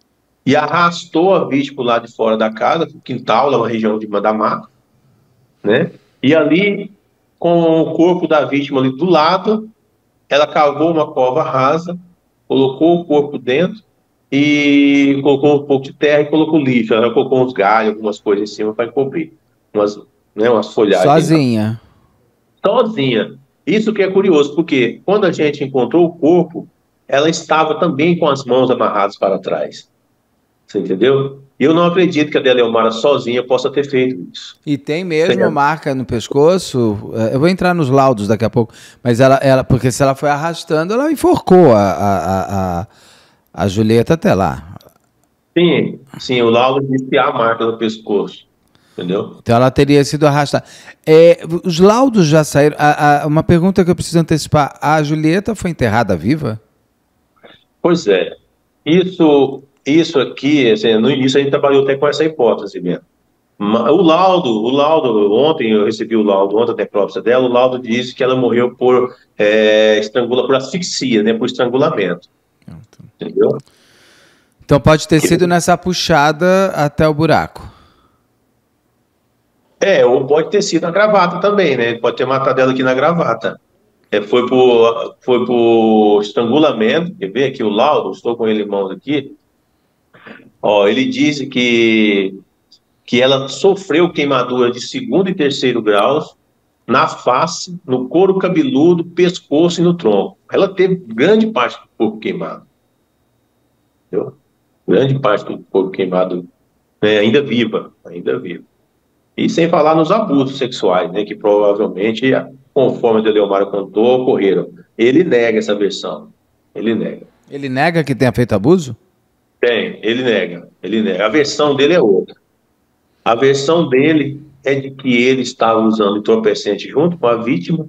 e arrastou a vítima lá de fora da casa, no quintal, lá na região de Mandamá, né? E ali, com o corpo da vítima ali do lado, ela cavou uma cova rasa, colocou o corpo dentro e colocou um pouco de terra e colocou lixo. Ela colocou uns galhos, algumas coisas em cima para encobrir, umas, né, umas folhagens. Sozinha. Sozinha. Isso que é curioso, porque quando a gente encontrou o corpo, ela estava também com as mãos amarradas para trás. Você entendeu? E eu não acredito que a Deleomara sozinha possa ter feito isso. E tem mesmo Certo. marca no pescoço. Eu vou entrar nos laudos daqui a pouco, mas ela, ela porque se ela foi arrastando, ela enforcou a, a, a, a Julieta até lá. Sim, sim, o laudo diz que há marca no pescoço. Entendeu? Então ela teria sido arrastada. É, os laudos já saíram. A, a, uma pergunta que eu preciso antecipar: a Julieta foi enterrada viva? Pois é. Isso, isso aqui, assim, no início a gente trabalhou até com essa hipótese mesmo. O laudo, o laudo, ontem eu recebi o laudo, ontem a necrópsia dela, o laudo diz que ela morreu por é, estrangula, por asfixia, né, por estrangulamento. Entendeu? Então pode ter sido nessa puxada até o buraco. É, ou pode ter sido na gravata também, né? Ele pode ter matado ela aqui na gravata. É, foi por, foi por estrangulamento. Quer ver aqui o laudo? Estou com ele em mãos aqui. Ó, ele diz que, que ela sofreu queimadura de segundo e terceiro graus na face, no couro cabeludo, pescoço e no tronco. Ela teve grande parte do corpo queimado. Entendeu? Grande parte do corpo queimado, né, ainda viva, ainda viva. E sem falar nos abusos sexuais, né, que provavelmente, conforme a Deleomara contou, ocorreram. Ele nega essa versão. Ele nega. Ele nega que tenha feito abuso? Tem, ele nega. Ele nega. A versão dele é outra. A versão dele é de que ele estava usando entorpecente junto com a vítima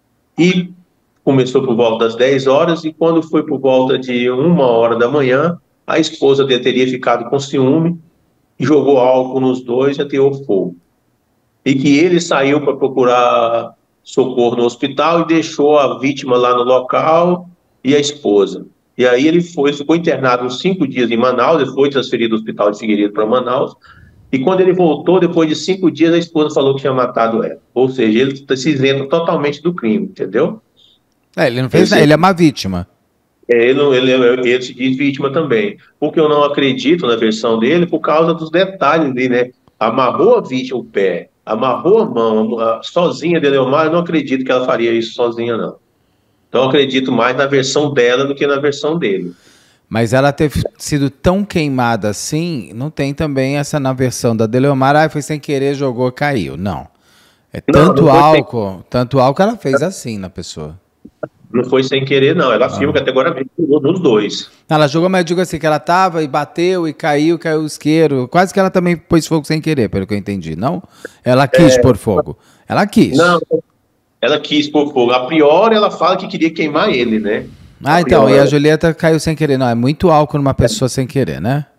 e começou por volta das dez horas e quando foi por volta de uma hora da manhã, a esposa dele teria ficado com ciúme e jogou álcool nos dois e ateou fogo. E que ele saiu para procurar socorro no hospital e deixou a vítima lá no local e a esposa. E aí ele foi, ficou internado uns cinco dias em Manaus, ele foi transferido do hospital de Figueiredo para Manaus, e quando ele voltou, depois de cinco dias, a esposa falou que tinha matado ela. Ou seja, ele se isenta totalmente do crime, entendeu? É, ele não fez nada, ele é uma vítima. É, ele, ele, ele se diz vítima também. Porque eu não acredito na versão dele por causa dos detalhes ali, né? Amarrou a vítima o pé, amarrou a mão, a, sozinha de Leomar, eu não acredito que ela faria isso sozinha, não. Então eu acredito mais na versão dela do que na versão dele. Mas ela ter sido tão queimada assim, não tem também essa na versão da Deleomar, ah, foi sem querer, jogou, caiu. Não. É tanto não, não álcool, sem... tanto álcool que ela fez assim na pessoa. Não foi sem querer, não. Ela afirma que categoricamente nos dois. Ela jogou, mas eu digo assim, que ela tava e bateu e caiu, caiu o isqueiro. Quase que ela também pôs fogo sem querer, pelo que eu entendi, não? Ela quis é... pôr fogo. Ela quis. Não, ela quis pôr fogo. A priori, ela fala que queria queimar ele, né? Ah, então, e a Julieta caiu sem querer. Não, é muito álcool numa pessoa sem querer, né?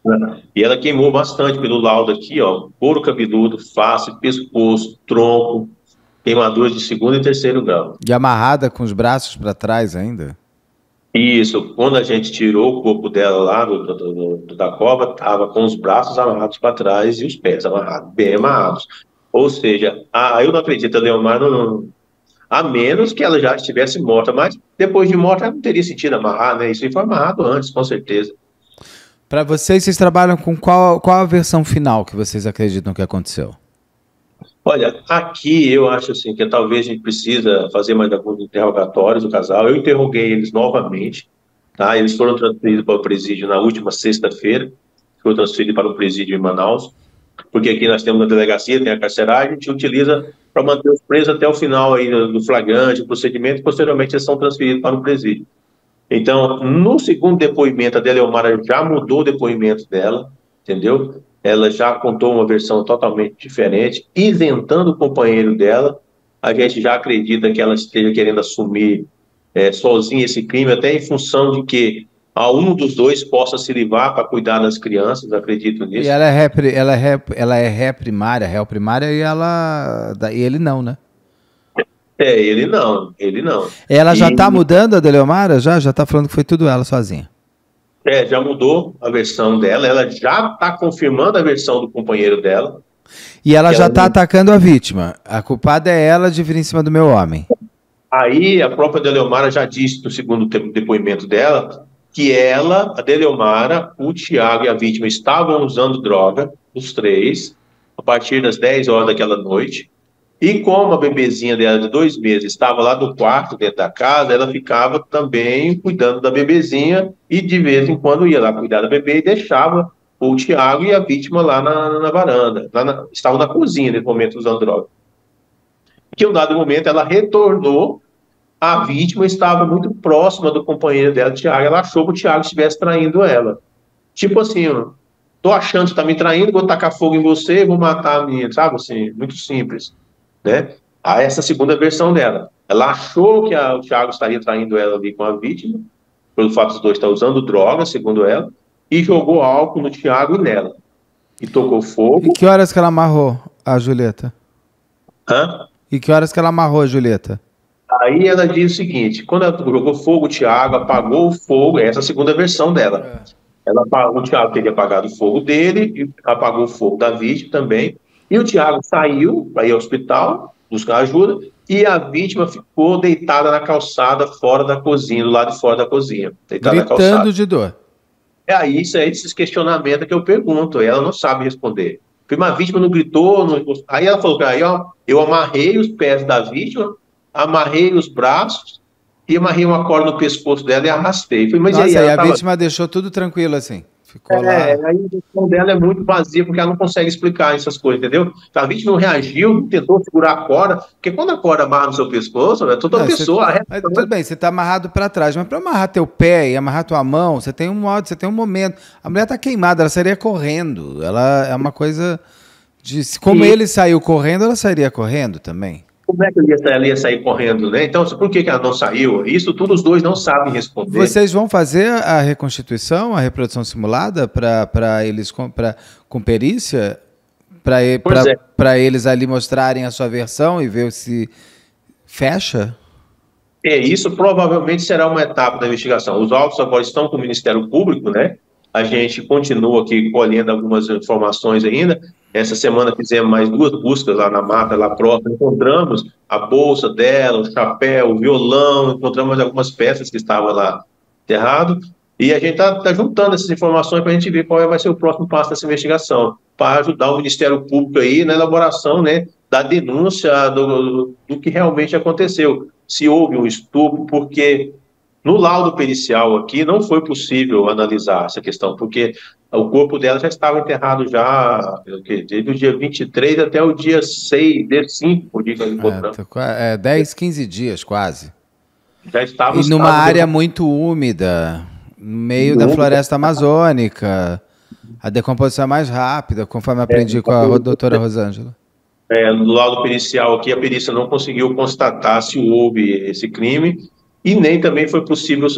E ela queimou bastante pelo laudo aqui, ó. Couro cabeludo, face, pescoço, tronco, queimaduras de segundo e terceiro grau. E amarrada com os braços para trás ainda? Isso, quando a gente tirou o corpo dela lá do, do, do, da cova, estava com os braços amarrados para trás e os pés amarrados, bem amarrados. Ou seja, a, eu não acredito, a Leomar não... A menos que ela já estivesse morta, mas depois de morta ela não teria sentido amarrar, né? Isso foi amarrado antes, com certeza. Para vocês, vocês trabalham com qual, qual a versão final que vocês acreditam que aconteceu? Olha, aqui eu acho assim que talvez a gente precisa fazer mais alguns interrogatórios do casal. Eu interroguei eles novamente, tá? Eles foram transferidos para o presídio na última sexta-feira, foram transferidos para o presídio em Manaus, porque aqui nós temos a delegacia, tem a carceragem, a gente utiliza para manter os presos até o final aí do flagrante, o procedimento, e posteriormente eles são transferidos para o presídio. Então, no segundo depoimento, a Deleomara já mudou o depoimento dela, entendeu? Ela já contou uma versão totalmente diferente, isentando o companheiro dela. A gente já acredita que ela esteja querendo assumir é, sozinha esse crime, até em função de que a um dos dois possa se livrar para cuidar das crianças, acredito nisso. E ela é ré, ela é ré, ela é ré primária, réu primária, e ela e ele não, né? É, ele não, ele não. Ela já e... tá mudando, a Deleomara? Já? Já tá falando que foi tudo ela sozinha? É, já mudou a versão dela, ela já está confirmando a versão do companheiro dela. E ela já ela está não... atacando a vítima. A culpada é ela de vir em cima do meu homem. Aí a própria Deleomara já disse no segundo depoimento dela que ela, a Deleomara, o Tiago e a vítima estavam usando droga, os três, a partir das dez horas daquela noite. E como a bebezinha dela de dois meses estava lá no quarto, dentro da casa, ela ficava também cuidando da bebezinha e de vez em quando ia lá cuidar da bebê e deixava o Tiago e a vítima lá na, na varanda. Lá na, estavam na cozinha nesse momento usando droga. Que em um dado momento ela retornou, a vítima estava muito próxima do companheiro dela, Tiago. Ela achou que o Tiago estivesse traindo ela. Tipo assim, ó, tô achando que você tá me traindo, vou tacar fogo em você, vou matar a menina, sabe assim, muito simples. Né? A essa segunda versão dela. Ela achou que a, o Thiago estaria traindo ela ali com a vítima, pelo fato dos dois estar usando droga, segundo ela, e jogou álcool no Thiago e nela. E tocou E fogo. que horas que ela amarrou a Julieta? Hã? E que horas que ela amarrou a Julieta? Aí ela diz o seguinte: quando ela jogou fogo, o Thiago apagou o fogo, essa é a segunda versão dela. Ela, o Thiago teria apagado o fogo dele, e apagou o fogo da vítima também. E o Thiago saiu para ir ao hospital, buscar ajuda, e a vítima ficou deitada na calçada, fora da cozinha, do lado de fora da cozinha. Deitada na calçada. Gritando de dor. É aí, isso é esses questionamentos que eu pergunto, e ela não sabe responder. Uma vítima não gritou, não... aí ela falou que aí, ó, eu amarrei os pés da vítima, amarrei os braços, e amarrei uma corda no pescoço dela e arrastei. Falei, mas Nossa, aí, aí ela a tava... vítima deixou tudo tranquilo assim. Ficou É, lá. aí a questão dela é muito vazia, porque ela não consegue explicar essas coisas, entendeu? A vítima não reagiu, não tentou segurar a corda, porque quando a corda amarra no seu pescoço, é toda Não, pessoa... Você... Mas, tudo bem, você está amarrado para trás, mas para amarrar teu pé e amarrar tua mão, você tem um modo, você tem um momento. A mulher está queimada, ela sairia correndo. Ela é uma coisa de... Como e... ele saiu correndo, ela sairia correndo também. Como é que ele ia, ela ia sair correndo, né? Então, por que, que ela não saiu? Isso tudo os dois não sabem responder. Vocês vão fazer a reconstituição, a reprodução simulada para eles com, pra, com perícia? Para é. eles ali mostrarem a sua versão e ver se fecha? É, isso provavelmente será uma etapa da investigação. Os autos agora estão com o Ministério Público, né? A gente continua aqui colhendo algumas informações ainda. Essa semana fizemos mais duas buscas lá na mata, lá próximo. Encontramos a bolsa dela, o chapéu, o violão, encontramos algumas peças que estavam lá enterrado. E a gente está tá juntando essas informações para a gente ver qual vai ser o próximo passo dessa investigação, para ajudar o Ministério Público aí na elaboração, né, da denúncia do, do que realmente aconteceu. Se houve um estupro, porque no laudo pericial aqui não foi possível analisar essa questão, porque o corpo dela já estava enterrado já desde o dia vinte e três até o dia seis, dia cinco, por dia que encontramos. É, é, dez, quinze dias quase. Já estava... E numa área de... muito úmida, no meio úmida. da floresta amazônica. A decomposição é mais rápida, conforme aprendi é, com a doutora Rosângela. É, no laudo pericial aqui, a perícia não conseguiu constatar se houve esse crime, e nem também foi possível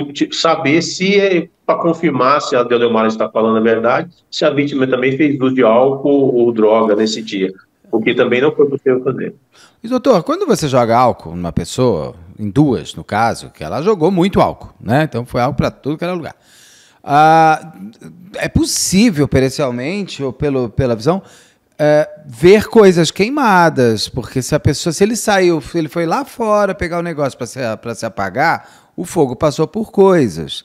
saber se, para confirmar se a Deleomara está falando a verdade, se a vítima também fez uso de álcool ou droga nesse dia, o que também não foi possível fazer. E, doutor, quando você joga álcool numa pessoa, em duas, no caso, que ela jogou muito álcool, né? Então foi álcool para tudo que era lugar. Ah, é possível, pericialmente, ou pelo, pela visão, é, ver coisas queimadas, porque se a pessoa, se ele saiu, se ele foi lá fora pegar o negócio para se, para se apagar, o fogo passou por coisas.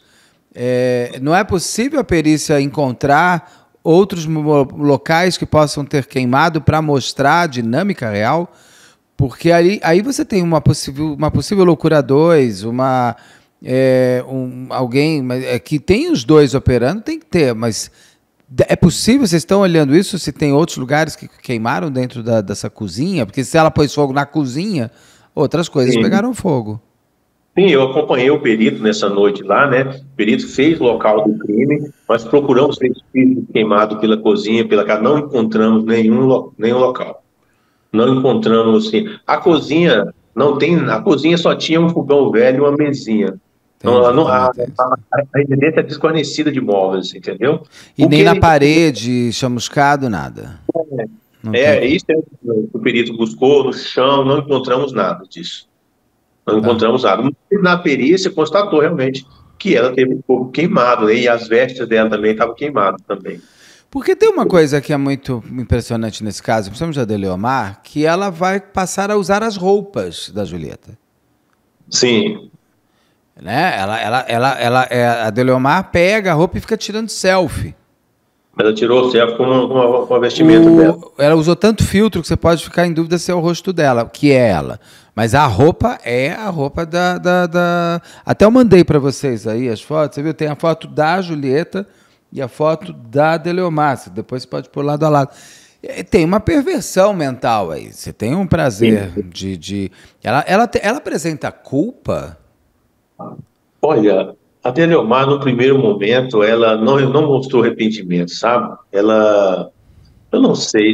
É, não é possível a perícia encontrar outros locais que possam ter queimado para mostrar a dinâmica real, porque aí, aí você tem uma possível, uma possível loucura dois, uma, é, um, alguém é, que tem os dois operando, tem que ter, mas é possível, vocês estão olhando isso, se tem outros lugares que queimaram dentro da, dessa cozinha? Porque se ela pôs fogo na cozinha, outras coisas Sim. pegaram fogo. Sim, eu acompanhei o perito nessa noite lá, né? O perito fez o local do crime, nós procuramos vestígios queimados pela cozinha, pela casa, não encontramos nenhum, nenhum local. Não encontramos, assim, a cozinha não tem, a cozinha só tinha um fogão velho e uma mesinha. Não, não, a, a, a residência é desguarnecida de móveis, entendeu? E o nem na ele... parede, chamuscado, nada. É, é isso é o que o perito buscou no chão, não encontramos nada disso. Não tá. encontramos nada. Na perícia constatou realmente que ela teve o corpo queimado, né? E as vestes dela também estavam queimadas também. Porque tem uma coisa que é muito impressionante nesse caso, principalmente da Deleomar, que ela vai passar a usar as roupas da Julieta. Sim. Né? Ela, ela, ela, ela, é, a Deleomar pega a roupa e fica tirando selfie. Ela tirou o selfie com, com, com a vestimenta o, dela. Ela usou tanto filtro que você pode ficar em dúvida se é o rosto dela, que é ela. Mas a roupa é a roupa da... da, da... Até eu mandei para vocês aí as fotos, você viu? Tem a foto da Julieta e a foto da Deleomar. Depois você pode pôr lado a lado. Tem uma perversão mental aí. Você tem um prazer Sim. de... de... Ela, ela, ela apresenta culpa... Olha, a Deleomar, no primeiro momento, ela não, não mostrou arrependimento, sabe? Ela, eu não sei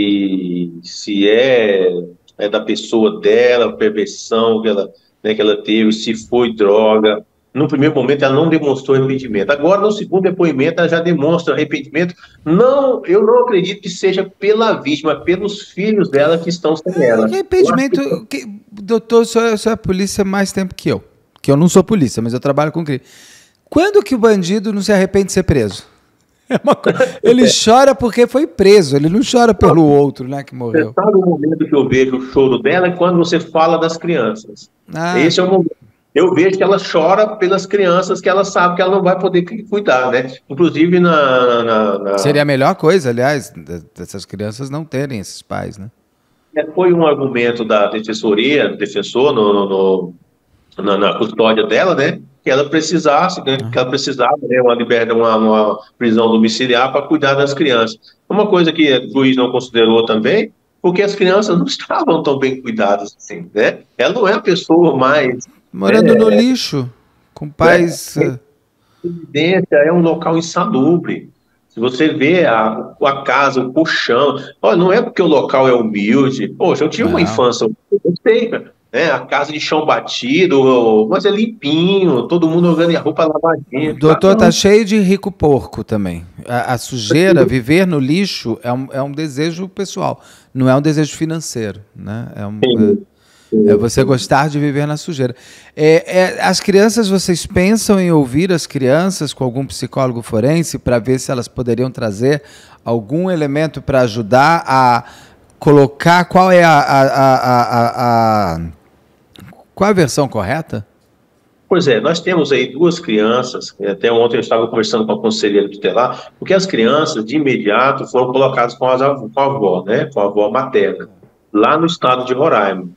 se, se é, é da pessoa dela, a perversão que ela, né, que ela teve, se foi droga. No primeiro momento, ela não demonstrou arrependimento. Agora, no segundo depoimento, ela já demonstra arrependimento. Não, eu não acredito que seja pela vítima, pelos filhos dela que estão sem ela. Arrependimento... Que... Que... Doutor, o senhor, o senhor é polícia há mais tempo que eu. Que eu não sou polícia, mas eu trabalho com crime. Quando que o bandido não se arrepende de ser preso? É uma coisa... Ele chora porque foi preso, ele não chora pelo outro, né, que morreu. Você sabe o momento que eu vejo o choro dela é quando você fala das crianças. Ah. Esse é o momento. Eu vejo que ela chora pelas crianças que ela sabe que ela não vai poder cuidar, né? Inclusive na... na, na... Seria a melhor coisa, aliás, dessas crianças não terem esses pais, né? Foi um argumento da defensoria, do defensor no... no, no... Na, na custódia dela, né, que ela precisasse, né, que ela precisava, né, uma liberdade, uma, uma prisão domiciliar para cuidar das crianças. Uma coisa que o juiz não considerou também, porque as crianças não estavam tão bem cuidadas assim, né? Ela não é a pessoa mais... Morando né, no lixo, com pais... É, a residência é um local insalubre. Se você vê a, a casa, o colchão, olha, não é porque o local é humilde. Poxa, eu tive não. uma infância, eu gostei, cara. É, a casa de chão batido, mas é limpinho, todo mundo jogando a roupa lavadinha. O doutor tá cheio de rico porco também. A, a sujeira, viver no lixo é um, é um desejo pessoal, não é um desejo financeiro, né? É, um, é, é você gostar de viver na sujeira. É, é, as crianças, vocês pensam em ouvir as crianças com algum psicólogo forense para ver se elas poderiam trazer algum elemento para ajudar a colocar qual é a, a, a, a, a qual é a versão correta? Pois é, nós temos aí duas crianças, até ontem eu estava conversando com a conselheira tutelar, porque as crianças de imediato foram colocadas com, as, com a avó, né, com a avó materna, lá no estado de Roraima,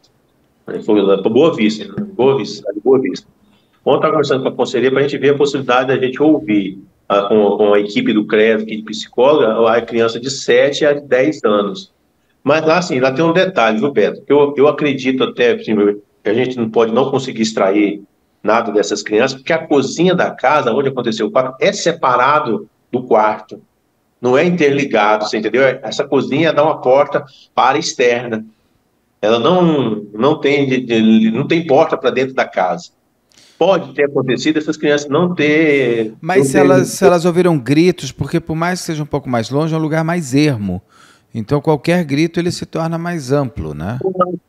foi lá para Boa Vista, Boa Vista, Boa Vista. Ontem eu estava conversando com a conselheira para a gente ver a possibilidade da gente ouvir a, com, com a equipe do CREV, de psicóloga, a criança de sete a dez anos. Mas lá, assim, lá tem um detalhe, viu, Beto? Eu, eu acredito até, assim, que a gente não pode não conseguir extrair nada dessas crianças, porque a cozinha da casa, onde aconteceu o quarto, é separado do quarto. Não é interligado, você entendeu? Essa cozinha dá uma porta para a externa. Ela não, não, tem, não tem porta para dentro da casa. Pode ter acontecido essas crianças não ter... Mas não se, ter... Elas, se elas ouviram gritos, porque por mais que seja um pouco mais longe, é um lugar mais ermo. Então, qualquer grito, ele se torna mais amplo, né?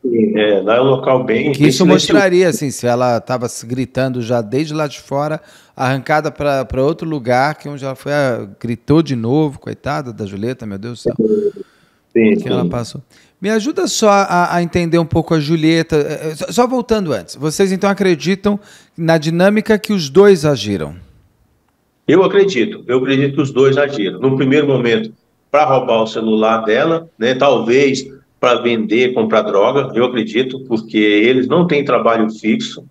É, lá é um local bem... Que isso mostraria, assim, se ela estava gritando já desde lá de fora, arrancada para outro lugar, que onde ela foi, gritou de novo, coitada da Julieta, meu Deus do céu. Sim, que sim. ela passou. Me ajuda só a, a entender um pouco a Julieta. Só, só voltando antes, vocês então acreditam na dinâmica que os dois agiram? Eu acredito, eu acredito que os dois agiram. No primeiro momento, para roubar o celular dela, né? Talvez para vender, comprar droga, eu acredito, porque eles não têm trabalho fixo,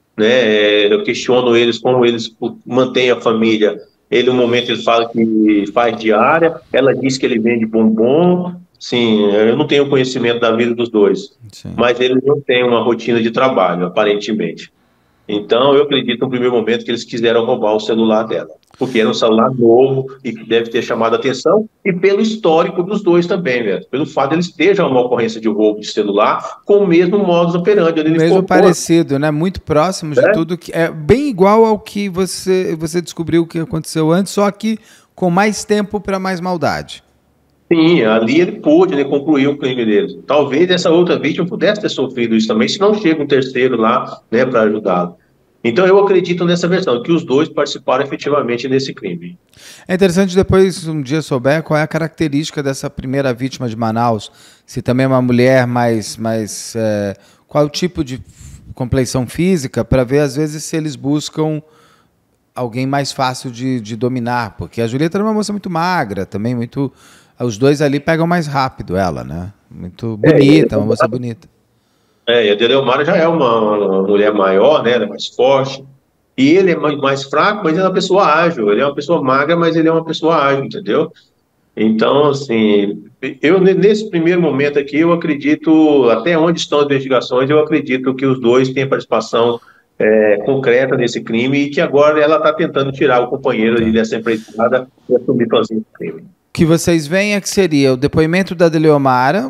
né? Eu questiono eles como eles mantêm a família. Ele, no momento, ele fala que faz diária, ela diz que ele vende bombom. Sim, eu não tenho conhecimento da vida dos dois, Sim. mas eles não têm uma rotina de trabalho, aparentemente. Então, eu acredito no primeiro momento que eles quiseram roubar o celular dela, porque era um celular novo e que deve ter chamado a atenção, e pelo histórico dos dois também, velho. Pelo fato de eles terem já uma ocorrência de roubo de celular com o mesmo modus operandi. O mesmo parecido, né? Muito próximo de é? tudo, que é bem igual ao que você, você descobriu que aconteceu antes, só que com mais tempo para mais maldade. Sim, ali ele pôde, ele concluiu o crime dele. Talvez essa outra vítima pudesse ter sofrido isso também, se não chega um terceiro lá, né, para ajudá-lo. Então eu acredito nessa versão, que os dois participaram efetivamente desse crime. É interessante depois, um dia, souber qual é a característica dessa primeira vítima de Manaus, se também é uma mulher mais... mais é, qual é o tipo de compleição física, para ver, às vezes, se eles buscam alguém mais fácil de, de dominar, porque a Julieta era uma moça muito magra, também muito... Os dois ali pegam mais rápido ela, né? Muito bonita, é, uma moça bonita. É, e a Deleomara já é uma, uma mulher maior, né? Ela é mais forte. E ele é mais, mais fraco, mas ele é uma pessoa ágil. Ele é uma pessoa magra, mas ele é uma pessoa ágil, entendeu? Então, assim, eu nesse primeiro momento aqui, eu acredito, até onde estão as investigações, eu acredito que os dois têm participação é, concreta nesse crime e que agora ela está tentando tirar o companheiro tá. dessa empreitada e assumir sozinho o crime. O que vocês veem é que seria o depoimento da Deleomara,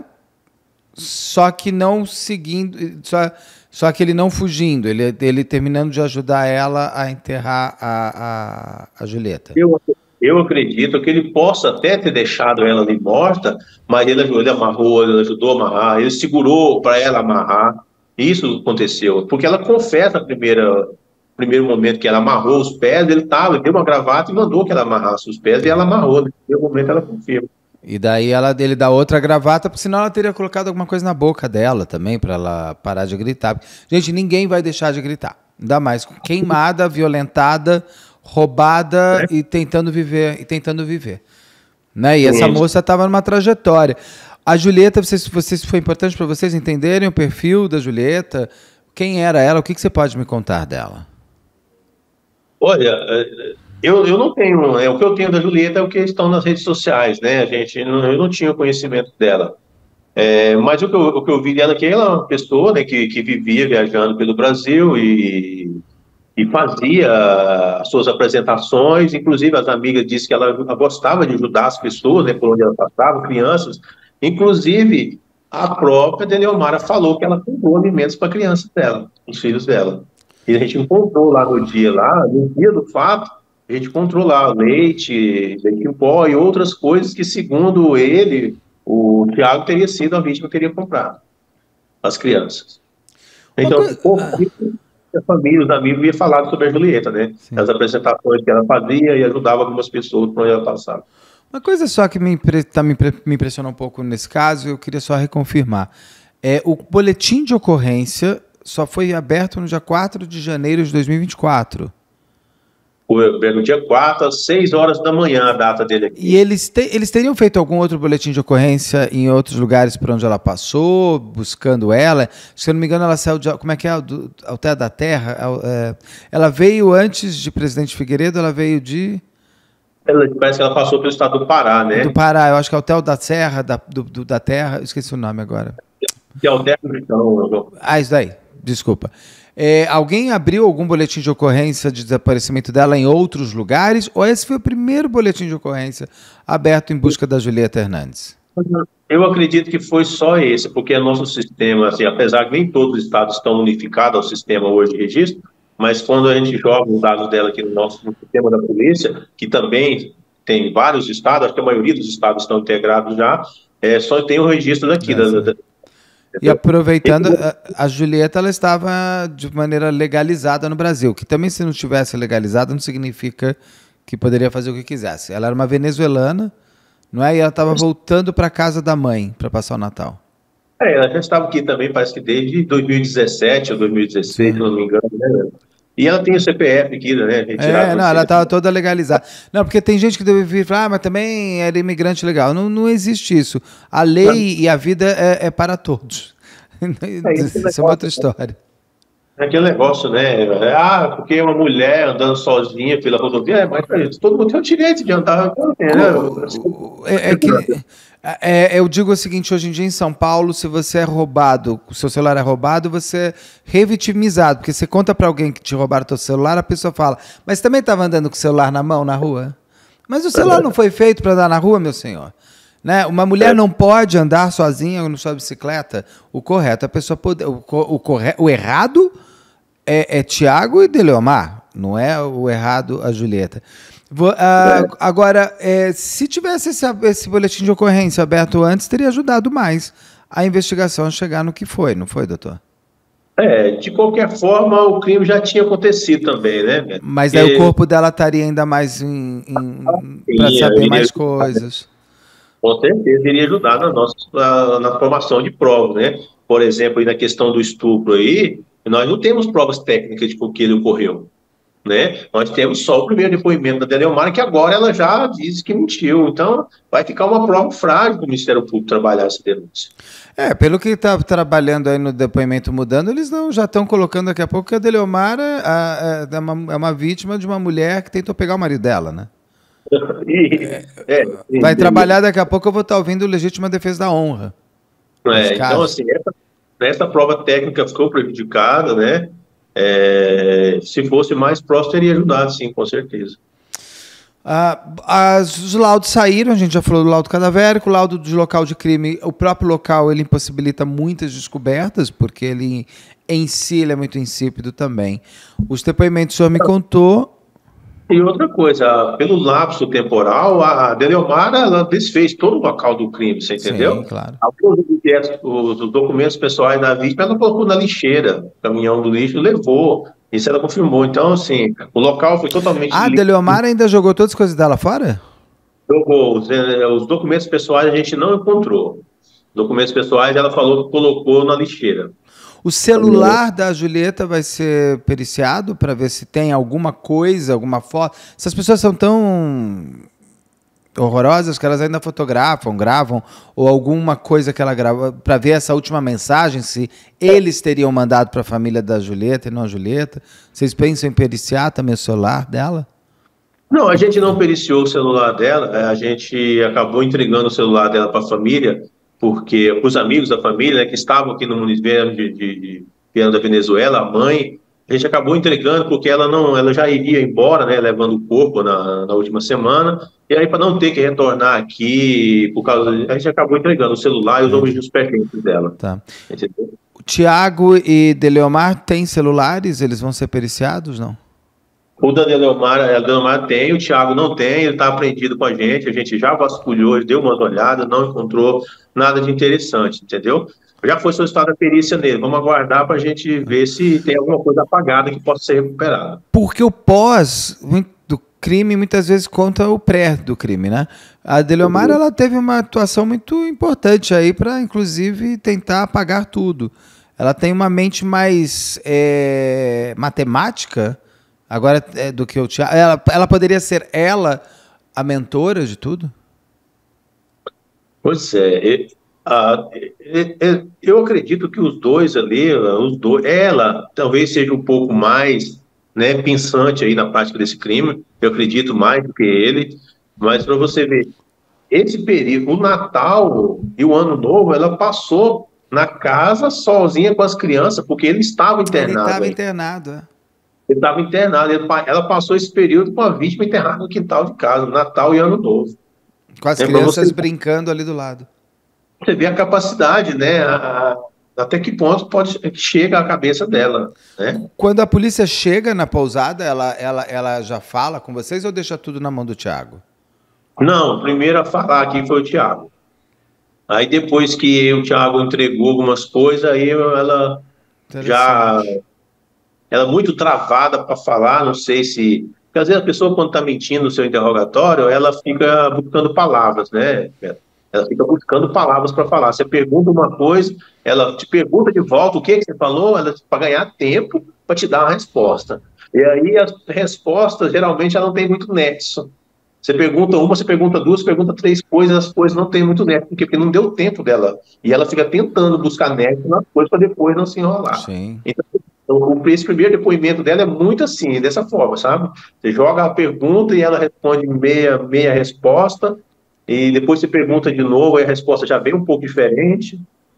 só que não seguindo, só, só que ele não fugindo, ele, ele terminando de ajudar ela a enterrar a, a, a Julieta. Eu, eu acredito que ele possa até ter deixado ela ali morta, mas ele, ele amarrou, ele ajudou a amarrar, ele segurou para ela amarrar. Isso aconteceu, porque ela confessa no primeiro momento que ela amarrou os pés, ele estava, deu uma gravata e mandou que ela amarrasse os pés, e ela amarrou, no primeiro momento ela confirma. E daí ela, ele dá outra gravata, porque senão ela teria colocado alguma coisa na boca dela também, para ela parar de gritar. Gente, ninguém vai deixar de gritar. Ainda mais queimada, violentada, roubada é. e tentando viver. E tentando viver. Né? E essa moça estava numa trajetória. A Julieta, vocês, vocês, foi importante para vocês entenderem o perfil da Julieta? Quem era ela? O que, que você pode me contar dela? Olha... Eu, eu não tenho, é, o que eu tenho da Julieta é o que estão nas redes sociais, né? A gente, não, eu não tinha conhecimento dela. É, mas o que, eu, o que eu vi dela é que ela é uma pessoa, né, que, que vivia viajando pelo Brasil e, e fazia as suas apresentações, inclusive as amigas disseram que ela gostava de ajudar as pessoas, né, por onde ela passava, crianças. Inclusive, a própria Deleomara falou que ela comprou alimentos para crianças dela, os filhos dela. E a gente encontrou lá no dia, lá, no dia do fato, a gente encontrou lá leite, leite em pó e outras coisas que, segundo ele, o Tiago teria sido a vítima que teria comprado, as crianças. Então, coisa... a família, os amigos, ia falar sobre a Julieta, né? Sim. As apresentações que ela fazia e ajudava algumas pessoas por onde ela passava. Uma coisa só que me, impre... tá, me, impre... me impressionou um pouco nesse caso, eu queria só reconfirmar. É, o boletim de ocorrência só foi aberto no dia quatro de janeiro de dois mil e vinte e quatro. No dia quatro, às seis horas da manhã, a data dele aqui. E eles, te, eles teriam feito algum outro boletim de ocorrência em outros lugares por onde ela passou, buscando ela? Se eu não me engano, ela saiu de... Como é que é? Do Alter da Terra? É, ela veio antes de Presidente Figueiredo, ela veio de... Ela, parece que ela passou pelo estado do Pará, né? Do Pará, eu acho que é Alter da Serra, da, do, do, da Terra, eu esqueci o nome agora. Que é Alter do Chão. Ah, isso daí, desculpa. É, alguém abriu algum boletim de ocorrência de desaparecimento dela em outros lugares? Ou esse foi o primeiro boletim de ocorrência aberto em busca da Julieta Hernandes? Eu acredito que foi só esse, porque o nosso sistema, assim, apesar que nem todos os estados estão unificados ao sistema hoje de registro, mas quando a gente joga os dados dela aqui no nosso no sistema da polícia, que também tem vários estados, acho que a maioria dos estados estão integrados já, é, só tem o registro daqui, é, da, da E aproveitando, a, a Julieta ela estava de maneira legalizada no Brasil, que também se não estivesse legalizada não significa que poderia fazer o que quisesse. Ela era uma venezuelana, não é? E ela estava voltando para a casa da mãe para passar o Natal. É, ela já estava aqui também, parece que desde dois mil e dezessete ou dois mil e dezesseis, se não me engano, né? E ela tem o C P F aqui, né? É, não, ela estava toda legalizada. Não, porque tem gente que deve vir e falar, ah, mas também era imigrante legal. Não, não existe isso. A lei não. E a vida é, é para todos. É, isso é uma outra história. É aquele negócio, né? Ah, porque uma mulher andando sozinha pela rodovia, é, mas todo mundo tem o direito de andar. Né? É, é que, é, eu digo o seguinte, hoje em dia em São Paulo, se você é roubado, o seu celular é roubado, você é revitimizado, porque você conta para alguém que te roubaram o seu celular, a pessoa fala, mas também estava andando com o celular na mão, na rua? Mas o celular não foi feito para andar na rua, meu senhor. Né? Uma mulher é. não pode andar sozinha na sua bicicleta. O correto, a pessoa pode, o, o, corre, o errado é, é Tiago e Deleomar, não é o errado a Julieta. Vou, uh, é. Agora, é, se tivesse esse, esse boletim de ocorrência aberto antes, teria ajudado mais a investigação a chegar no que foi, não foi, doutor? É, de qualquer forma, o crime já tinha acontecido também, né, Beto? Mas aí o Porque corpo dela estaria ainda mais em, em, para tinha, saber iria mais ajudar, né? coisas. Com certeza iria ajudar na nossa na, na formação de provas, né? Por exemplo, aí na questão do estupro aí, nós não temos provas técnicas de por que ele ocorreu, né? Nós temos só o primeiro depoimento da Deleomara, que agora ela já disse que mentiu. Então, vai ficar uma prova frágil para o Ministério Público trabalhar essa denúncia. É, pelo que está trabalhando aí no depoimento mudando, eles não já estão colocando daqui a pouco que a Deleomara a- a- é uma, é uma vítima de uma mulher que tentou pegar o marido dela, né? E, é, Vai entendeu? trabalhar daqui a pouco, eu vou estar ouvindo legítima defesa da honra, nesse É, então, caso. assim, essa, essa prova técnica ficou prejudicada, né? É, se fosse mais próximo, teria ajudado, sim, com certeza. Ah, as, os laudos saíram, a gente já falou do laudo cadavérico, o laudo de local de crime, o próprio local ele impossibilita muitas descobertas, porque ele em si ele é muito insípido também. Os depoimentos o senhor me contou. E outra coisa, pelo lapso temporal, a Deleomara ela desfez todo o local do crime, você Sim, entendeu? claro. Alguns objetos, os, os documentos pessoais da vítima, ela colocou na lixeira, o caminhão do lixo levou, isso ela confirmou. Então, assim, o local foi totalmente Ah, a limpo, Deleomar ainda jogou todas as coisas dela fora? jogou. Os, eh, os documentos pessoais a gente não encontrou. Documentos pessoais ela falou que colocou na lixeira. O celular da Julieta vai ser periciado para ver se tem alguma coisa, alguma foto. Essas pessoas são tão horrorosas que elas ainda fotografam, gravam, ou alguma coisa que ela grava, para ver essa última mensagem, se eles teriam mandado para a família da Julieta e não a Julieta. Vocês pensam em periciar também o celular dela? Não, a gente não periciou o celular dela, eh, a gente acabou entregando o celular dela para a família, porque os amigos da família, né, que estavam aqui no município de, de, de Viana da Venezuela, a mãe, a gente acabou entregando porque ela não, ela já iria embora, né, levando o corpo na, na última semana, e aí para não ter que retornar aqui, por causa, a gente acabou entregando o celular e os Entendi. objetos pertences dela. Tá. Entendeu? O Tiago e Deleomar têm celulares? Eles vão ser periciados, não? O Daniel Leomar, a Leomar tem, o Thiago não tem, ele está apreendido com a gente, a gente já vasculhou, deu uma olhada, não encontrou nada de interessante, entendeu? Já foi solicitada a perícia nele, vamos aguardar para a gente ver se tem alguma coisa apagada que possa ser recuperada. Porque o pós do crime muitas vezes conta o pré do crime, né? A Deleomar ela teve uma atuação muito importante aí para, inclusive, tentar apagar tudo. Ela tem uma mente mais é, matemática agora é, do que o Thiago. Ela, ela poderia ser ela a mentora de tudo? Pois é, e- a- e- e- eu acredito que os dois ali, os dois, ela talvez seja um pouco mais, né, pensante aí na prática desse crime, eu acredito mais do que ele, mas para você ver, esse período, o Natal e o Ano Novo, ela passou na casa sozinha com as crianças, porque ele estava Ele internado estava aí. internado. É. Ele estava internado, ele pa- ela passou esse período com a vítima internada no quintal de casa, Natal e Ano Novo. Com as É para você, crianças brincando ali do lado. você ver a capacidade, né? a- a- até que ponto pode chega a cabeça dela, né? Quando a polícia chega na pousada, ela, ela, ela já fala com vocês ou deixa tudo na mão do Thiago? Não, primeiro a falar aqui foi o Thiago. Aí depois que o Thiago entregou algumas coisas, aí ela já Interessante. ela é muito travada para falar, não sei se. Porque às vezes a pessoa, quando está mentindo no seu interrogatório, ela fica buscando palavras, né? Ela fica buscando palavras para falar. Você pergunta uma coisa, ela te pergunta de volta o que, que você falou, ela para ganhar tempo para te dar uma resposta. E aí as respostas, geralmente, ela não tem muito nexo. Você pergunta uma, você pergunta duas, você pergunta três coisas, as coisas não têm muito nexo, porque, porque não deu tempo dela. E ela fica tentando buscar nexo nas coisas para depois não se enrolar. Sim. Então, o, esse primeiro depoimento dela é muito assim, dessa forma, sabe? Você joga a pergunta e ela responde meia, meia resposta, e depois você pergunta de novo, e a resposta já vem um pouco diferente.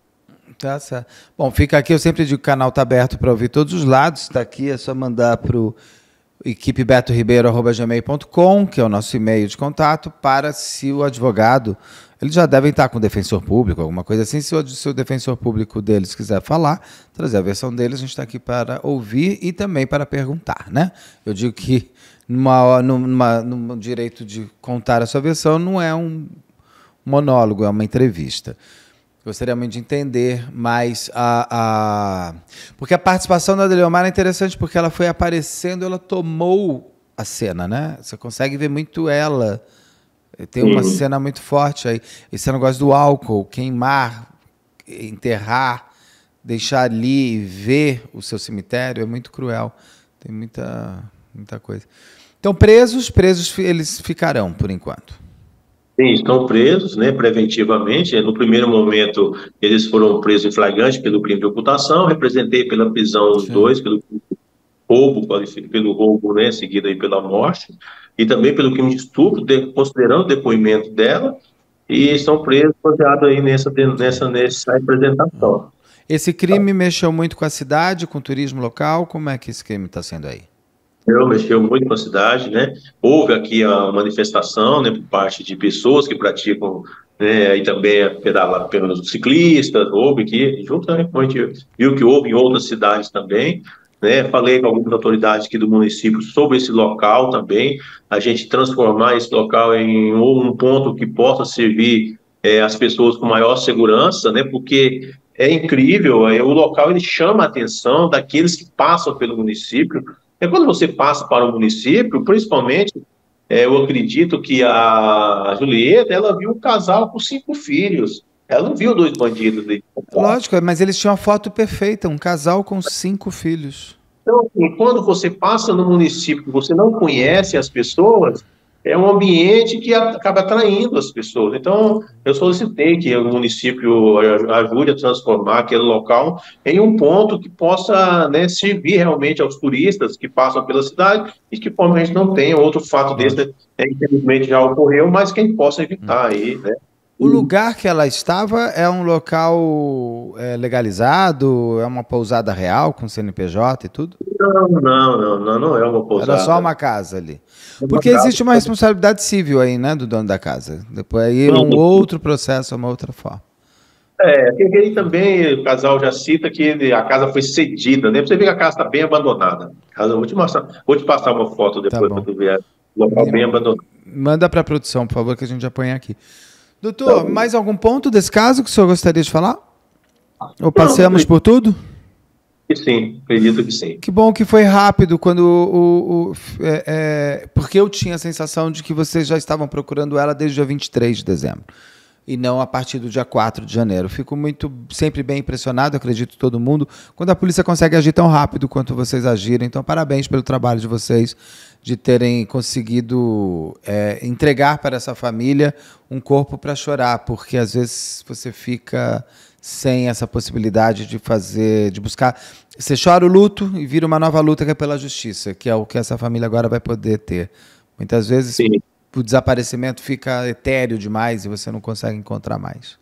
Tá certo. Bom, fica aqui, eu sempre digo que o canal está aberto para ouvir todos os lados. Está aqui, é só mandar para o equipe beto ribeiro arroba gmail ponto com, que é o nosso e-mail de contato, para se o advogado, eles já devem estar com o defensor público, alguma coisa assim, se o, se o defensor público deles quiser falar, trazer a versão deles, a gente está aqui para ouvir e também para perguntar, né? Eu digo que numa, numa, num direito de contar a sua versão não é um monólogo, é uma entrevista. Gostaria muito de entender, mas a, a... porque a participação da Adeliomar é interessante porque ela foi aparecendo, ela tomou a cena, né? Você consegue ver muito ela. Tem uma Sim. cena muito forte aí. Esse negócio do álcool, queimar, enterrar, deixar ali e ver o seu cemitério é muito cruel. Tem muita, muita coisa. Então, presos, presos eles ficarão por enquanto. Sim, estão presos, né, preventivamente. No primeiro momento, eles foram presos em flagrante pelo crime de ocultação. Representei pela prisão os Sim. dois, pelo roubo, pelo roubo, né, seguido aí pela morte, e também pelo crime de estupro, de, considerando o depoimento dela, e estão presos baseado aí nessa, nessa, nessa representação. Esse crime mexeu muito com a cidade, com o turismo local? Como é que esse crime está sendo aí? Eu mexeu muito com a cidade, né? Houve aqui a manifestação, né, por parte de pessoas que praticam, né, aí também pedalar pelos ciclistas, houve aqui, junto, né, como a gente viu que houve em outras cidades também, né? Falei com algumas autoridades aqui do município sobre esse local também, a gente transformar esse local em um ponto que possa servir é, as pessoas com maior segurança, né? Porque é incrível, é, o local ele chama a atenção daqueles que passam pelo município. É quando você passa para o município, principalmente, é, eu acredito que a Julieta, ela viu um casal com cinco filhos. Ela não viu dois bandidos ali. Lógico, mas eles tinham a foto perfeita, um casal com cinco filhos. Então, assim, quando você passa no município que você não conhece as pessoas, é um ambiente que acaba atraindo as pessoas. Então, eu solicitei que o município ajude a transformar aquele local em um ponto que possa, né, servir realmente aos turistas que passam pela cidade e que provavelmente não tenha outro fato desse, né, infelizmente já ocorreu, mas quem possa evitar aí, né? O lugar que ela estava é um local é, legalizado? É uma pousada real com C N P J e tudo? Não, não, não, não, não é uma pousada. Era só uma casa ali. Porque existe uma responsabilidade civil aí, né, do dono da casa. Depois aí é um outro processo, é uma outra forma. É, porque aí também o casal já cita que a casa foi cedida, né? Pra você ver que a casa está bem abandonada. Eu vou te mostrar, vou te passar uma foto depois para tu ver. O local bem abandonado. Manda para a produção, por favor, que a gente já põe aqui. Doutor, tá, mais algum ponto desse caso que o senhor gostaria de falar? Ou passamos não, por tudo? Sim, acredito que sim. Que bom que foi rápido quando o... o, o é, é, porque eu tinha a sensação de que vocês já estavam procurando ela desde o dia vinte e três de dezembro. E não a partir do dia quatro de janeiro. Fico muito, sempre bem impressionado, acredito todo mundo, quando a polícia consegue agir tão rápido quanto vocês agiram. Então, parabéns pelo trabalho de vocês, de terem conseguido é, entregar para essa família um corpo para chorar, porque às vezes você fica sem essa possibilidade de fazer, de buscar... Você chora o luto e vira uma nova luta que é pela justiça, que é o que essa família agora vai poder ter. Muitas vezes... Sim. O desaparecimento fica etéreo demais e você não consegue encontrar mais.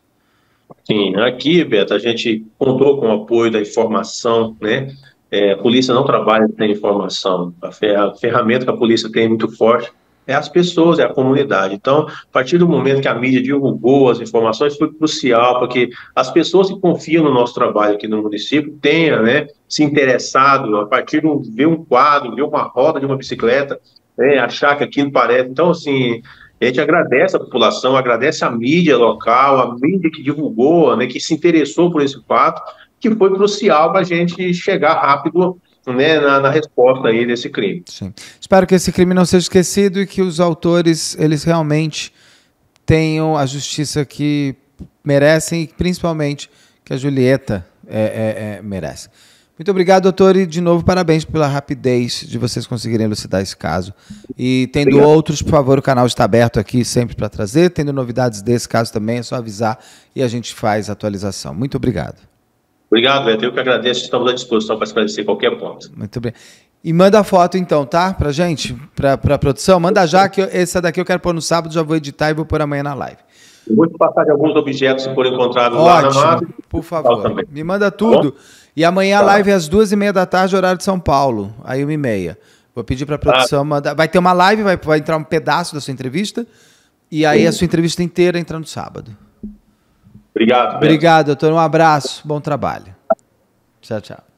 Sim, aqui, Beto, a gente contou com o apoio da informação, né? É, a polícia não trabalha sem informação. A ferramenta que a polícia tem muito forte é as pessoas, é a comunidade. Então, a partir do momento que a mídia divulgou as informações, foi crucial para que as pessoas que confiam no nosso trabalho aqui no município tenham, né, se interessado, a partir de ver um quadro, ver uma roda de uma bicicleta, É, achar que aquilo parece. Então, assim, a gente agradece a população, agradece a mídia local, a mídia que divulgou, né, que se interessou por esse fato, que foi crucial para a gente chegar rápido, né, na, na resposta aí desse crime. Sim. Espero que esse crime não seja esquecido e que os autores, eles realmente tenham a justiça que merecem e principalmente que a Julieta é, é, é, merece. Muito obrigado, doutor, e de novo parabéns pela rapidez de vocês conseguirem elucidar esse caso. E tendo obrigado. Outros, por favor, o canal está aberto aqui sempre para trazer. Tendo novidades desse caso também, é só avisar e a gente faz a atualização. Muito obrigado. Obrigado, Beto. Eu que agradeço. Estamos à disposição para esclarecer qualquer ponto. Muito bem. E manda a foto então, tá? Pra gente, pra, pra produção. Manda já, que eu, essa daqui eu quero pôr no sábado, já vou editar e vou pôr amanhã na live. Eu vou te passar de alguns objetos que foram encontrados Ótimo, lá na mata. Por favor. Me manda tudo. Tá, e amanhã tá. A live é às duas e meia da tarde, horário de São Paulo. Aí uma e meia. Vou pedir para a produção tá. mandar. Vai ter uma live, vai, vai entrar um pedaço da sua entrevista. E aí Sim. a sua entrevista inteira entra no sábado. Obrigado. Obrigado, doutor. Um abraço. Bom trabalho. Tchau, tchau.